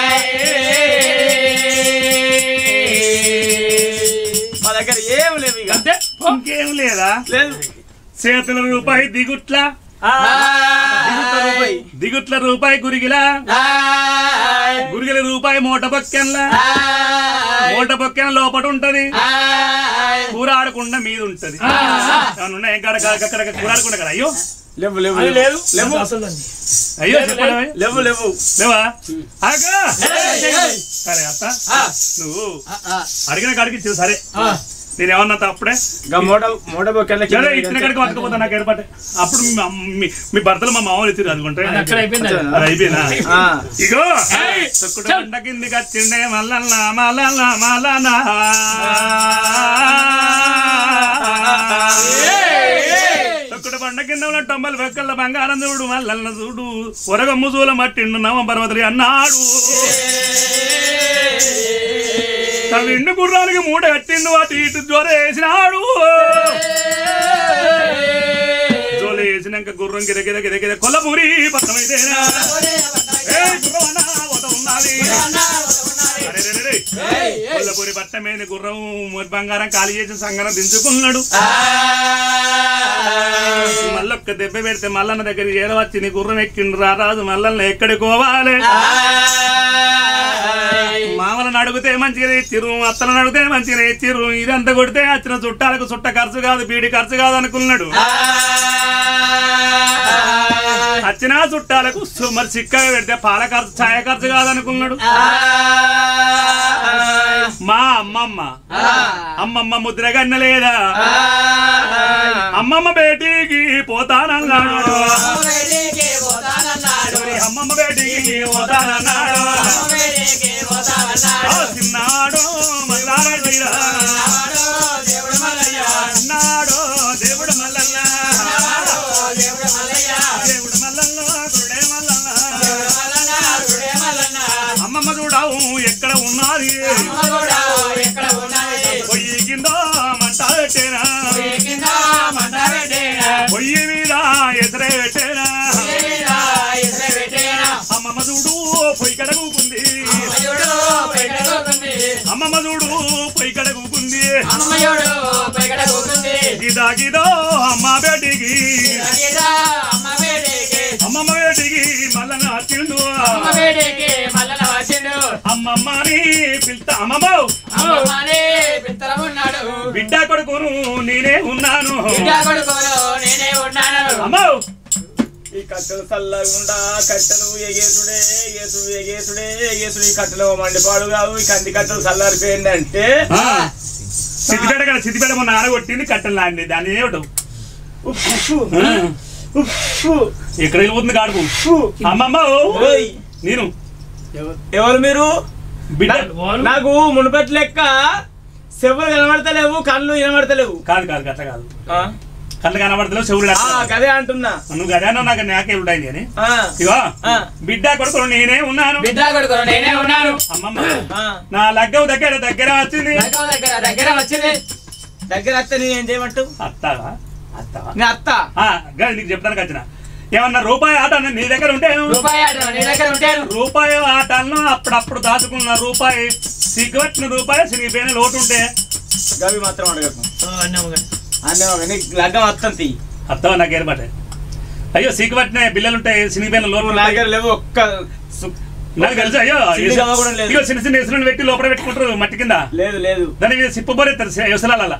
మా దగ్గర ఏం లేవు ఇక ఇంకేం లేదా లేదు చేతుల రూపాయి దిగుట్లా దిగుట్ల రూపాయి గురిగిలా గురిగిల రూపాయి మూట బొక్కెన్లా మూట బొక్కెన లోపట ఉంటది కూర ఆడకుండా మీద ఉంటది ఏమన్నా అక్కడ కూర ఆడకుండా కదా అయ్యో లేవు లేవు లేవు లేవు అయ్యో చెప్పండి లేవు లేవు లేవా సరే అత్త నువ్వు అడిగిన కాడికి ఇచ్చేది సరే నేనేమన్నా అప్పుడే ఇచ్చిన కాడికి పట్టుకుపోతా నాకు ఏర్పాటు అప్పుడు మీ భర్తలు మా మామూలు ఇచ్చారు అనుకుంటే అయిపోయినా ఇగో బండ కిందికి వచ్చిండే మల్లన్న మల్లన్న మల్లన్న తొక్కుడు బండ కింద ఉన్న 90 బొక్కల బంగారం చూడు మల్లన్న చూడు ఒరగమ్ము చూల మట్టిండు నవంబర్వతలి అన్నాడు విండు గుర్రానికి మూట కట్టిండు అటు ఇటు జోర వేసినాడు జోల వేసినాక గుర్రం గిరగిర గిరగిర కొల్లపూరి పక్కమైతేనా కొల్లపూరి పట్ట మీద గుర్రం బంగారం ఖాళీ చేసి సంగనం దించుకున్నాడు మళ్ళొక్క దెబ్బ పెడితే మల్లన్న దగ్గరికి ఏడవచ్చి నీ గుర్రం ఎక్కిండు రారాజు మల్లన్న ఎక్కడికి పోవాలి మామలను అడిగితే మంచిగా ఇచ్చిర్రు అత్తలను అడిగితే మంచిగా ఇచ్చిర్రు ఇదంతా కొడితే వచ్చిన చుట్టాలకు చుట్ట ఖర్చు కాదు బీడి ఖర్చు కాదు అనుకున్నాడు వచ్చిన చుట్టాలకు మరి చిక్కగా పెడితే పాల ఖర్చు ఛాయ ఖర్చు కాదనుకున్నాడు మా అమ్మమ్మ ముద్రగన్న లేదా అమ్మమ్మ బేటీకి పోతానన్నాడు అమ్మమ్మ బేటీకి పోతానన్నాడు చిన్నాడు అన్నాడు దేవుడు మల్లన్న దేవుడు మల్లన్న గురుడే మల్లన్న అమ్మమ్మ చూడవు ఎక్కడ ఉన్నది పొయ్యి కింద మంట పెట్టేనా పొయ్యి మీద ఎదురే పెట్టేనా అమ్మమ్మ చూడు పొయ్యి కడగుకుంది అమ్మమ్మ చూడు పొయ్యి కడగుకుంది గిదా గిదో అమ్మ బేటికి అమ్మమ్మ బేటికి మల్లన్న వచ్చిండు అమ్మమ్మని పిలుతా అమ్మమ్మ బిడ్డ కొడుకును నేనే ఉన్నాను అమ్మ ఈ కట్టెలు చల్లగుండా కట్టెలు ఎగేసుడే ఎగేసుడే ఎగేసుడు ఈ కట్టెలు మండిపాడు కాదు ఈ కంది కట్టెలు చల్లారిపోయిందంటే సిద్దిపేట మొన్న ఆరగొట్టింది కట్టెలు లాంటి దాన్ని ఏమిటవు ఎక్కడ వెళ్ళిపోతుంది కాడుకు అమ్మమ్మ నేను ఎవరు మీరు నాకు మునుపటి లెక్క చెవులు కనబడతలేవు కళ్ళు వినబడతలేవు కాదు కాదు అట్లా కాదు కళ్ళు కనబడతలేవు చెవులు గదే అంటున్నా నువ్వు గదే అన్నావు నాకు నాకే ఉంటాయి అని ఇగో బిడ్డ కొడుకును నేనే ఉన్నాను అమ్మమ్మ నా లగ్గం దగ్గర వచ్చింది దగ్గర వస్తే నేను ఏం చేయమంటావు అత్తావా నీ అత్త నీకు చెప్తానికి వచ్చిన ఏమన్నా రూపాయి ఆట నీ దగ్గర ఉంటాను రూపాయి ఆటలను అప్పుడప్పుడు దాచుకున్న రూపాయి సిగ్గుపట్టిన రూపాయి సిరిగిపోయిన లోటు ఉంటే గవి మాత్రం అడగకు లగ్గం వస్తుంది అత్తవా నాకు ఏర్పాటు అయ్యో సిగ్గుపట్టిన బిల్లలు ఉంటాయి సిరిగిపోయిన లోటు దగ్గర లేవు ఒక్క నాకు తెలుసు అయ్యో ఇగో చిన్న చిన్న ఎసులను పెట్టి లోపల పెట్టుకుంటారు మట్టి కింద లేదు లేదు దాని మీద సిప్పబోరేస్తారు ఎసలాల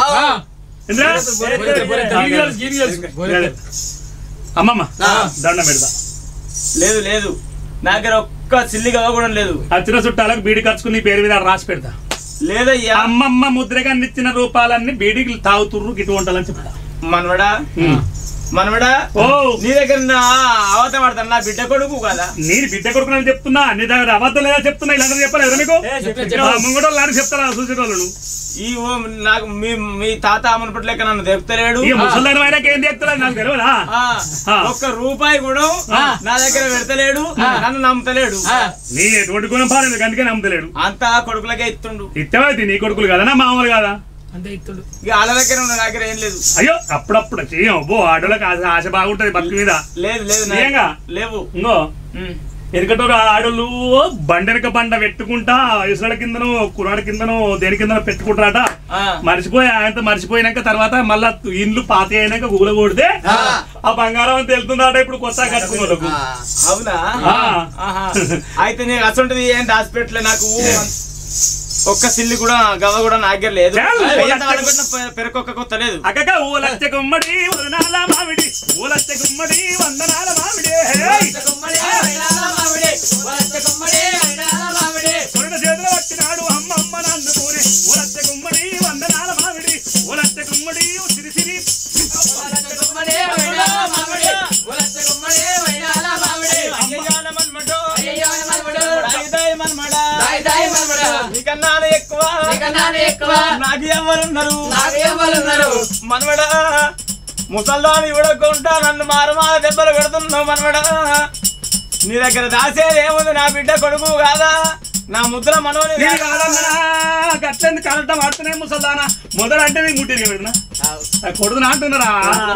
అమ్మమ్మ దండం పెడతా లేదు లేదు నా దగ్గర ఒక్క సిల్లి గవ కూడా లేదు అచ్చిన చుట్టాలకు బీడి ఖర్చుకుని పేరు మీద రాసి పెడతా లేదయ్యా అమ్మమ్మ ముద్రగా ఇచ్చిన రూపాలన్నీ బీడికి తాగుతుర్రు గిట్టు ఉంటాలని చెప్తా మనవడా ఓ నీ దగ్గర అవత పడతాను నా బిడ్డ కొడుకు కదా నేను బిడ్డ కొడుకు చెప్తున్నా నీ దగ్గర అబద్ధం లేదా చెప్తున్నా ఇలా చెప్పలేదు మీకు ముంగడో లాంటి చెప్తారా చూసిన వాళ్ళను ఈ నాకు మీ తాత అమ్మనపటి లెక్క నన్ను తెపుతలేడు ముసలి అయినాక ఏం తెప్తలేదు నాకు తెలియదా ఒక్క రూపాయి కూడా నా దగ్గర పెడతలేడు నన్ను నమ్ముతలేడు నీ ఎటువంటి గుణం పాలేదు అందుకే నమ్ముతలేడు అంతా కొడుకులకే ఇస్తుండు ఇత్తమైతే నీ కొడుకులు కదా మామూలు కదా ఇక వాళ్ళ దగ్గర ఉన్న దగ్గర ఏం లేదు అయ్యో అప్పుడప్పుడు చెయ్యం బో ఆడోళ్ళకి ఆశ బాగుంటది బతుకు మీద లేదు లేదు లేవు ఇంకో ఎనకటోరు ఆడోళ్ళు బండెనక బండ పెట్టుకుంటా ఇసుల కిందనో కురాడు కిందనో దేని కిందనో పెట్టుకుంటారట మర్చిపోయినాక తర్వాత మళ్ళా ఇండ్లు పాత అయినాక ఊల కొడితే ఆ బంగారం అని తెలుతుందట ఇప్పుడు కొత్త కట్టుకున్నోళ్ళకు అవునా అయితే నేను అసంటది ఏం దాచిపెట్టలే నాకు ఒక్క సిల్లి కూడా గవ కూడా నా దగ్గర లేదు పెరకొక్క కొత్త లేదు అక్క ఊలచ్చ గుమ్మడి వదనాల మామిడి ఊలచ్చ గుమ్మడి వందనాల మామిడి చేతులు వచ్చినాడు అమ్మమ్మ నందు పూరి ఊలచ్చ గుమ్మడి వందనాల మామిడి ఊలచ్చ గుమ్మడి సిరి ఎక్కువ నాకు ఎవరున్నారు మనవడా ముసల్దాని ఇవ్వడకుంటా నన్ను మారమాల దెబ్బలు పెడుతున్నావు మనవడా నీ దగ్గర దాసేది ఏముంది నా బిడ్డ కొడుకు కాదా నా ముద్ర మనోని గట్లెందుకు కలటం ఆడుతున్నాయి ముసల్దానా మొదలంటే నీకు ముట్టిరు పెడుతున్నా కొడుతున్నా అంటున్నారా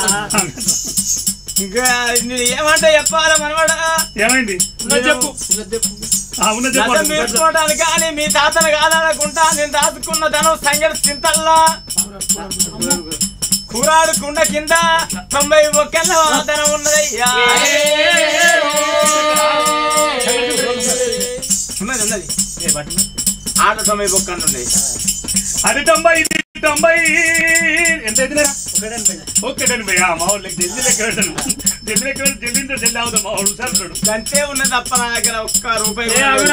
ఇంకా ఏమంటే చెప్పాలా మనవాడా ఏమైంది చెప్పు మీరుకోవడానికి కానీ మీ తాతను కాదనుకుంటా నేను దాచుకున్న ధనం సంగతి చింతల్లా కూరాడు కుండ కింద 90 బొక్కెళ్ళ ధనం ఉన్నదయ్యా ఉన్నది ఆట 90 బొక్కలు ఉన్నాయి అది 90 ఎంత అవుతున్నారా ఓకేనండి మా వాళ్ళకి జల్దీ లెక్క పెట్టను జల్దీ అవుతాం మా వాళ్ళు సార్ గంటే ఉన్న తప్ప నా దగ్గర ఒక్క రూపాయి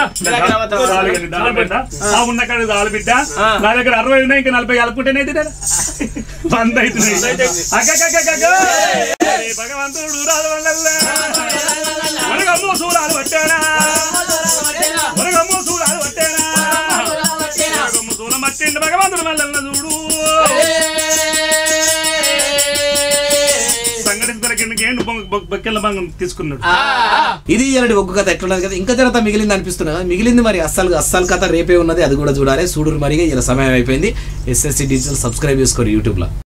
ఉన్న కాడ చాలు బిడ్డ నా దగ్గర 60 ఉన్నాయి ఇంకా 40 కలుపుకుంటేనే వంద అవుతున్నాయి భగవంతుడు రాదు మనకమ్మో సూరాలు పట్టానా మనకమ్మో సూరాలు పట్టానా సూరం పట్టిండు భగవంతుడు మళ్ళీ చూడు తీసుకున్నాడు. ఇది ఇలాంటి ఒక్క కథ ఎట్లున్నది కదా ఇంకా తర్వాత మిగిలింది అనిపిస్తున్నా కదా మిగిలింది మరి అస్సలు కథ రేపే ఉన్నది అది కూడా చూడాలి చూడరు మరి ఇలా సమయం అయిపోయింది SSC డిజిటల్ సబ్స్క్రైబ్ చేసుకోరు యూట్యూబ్ లో.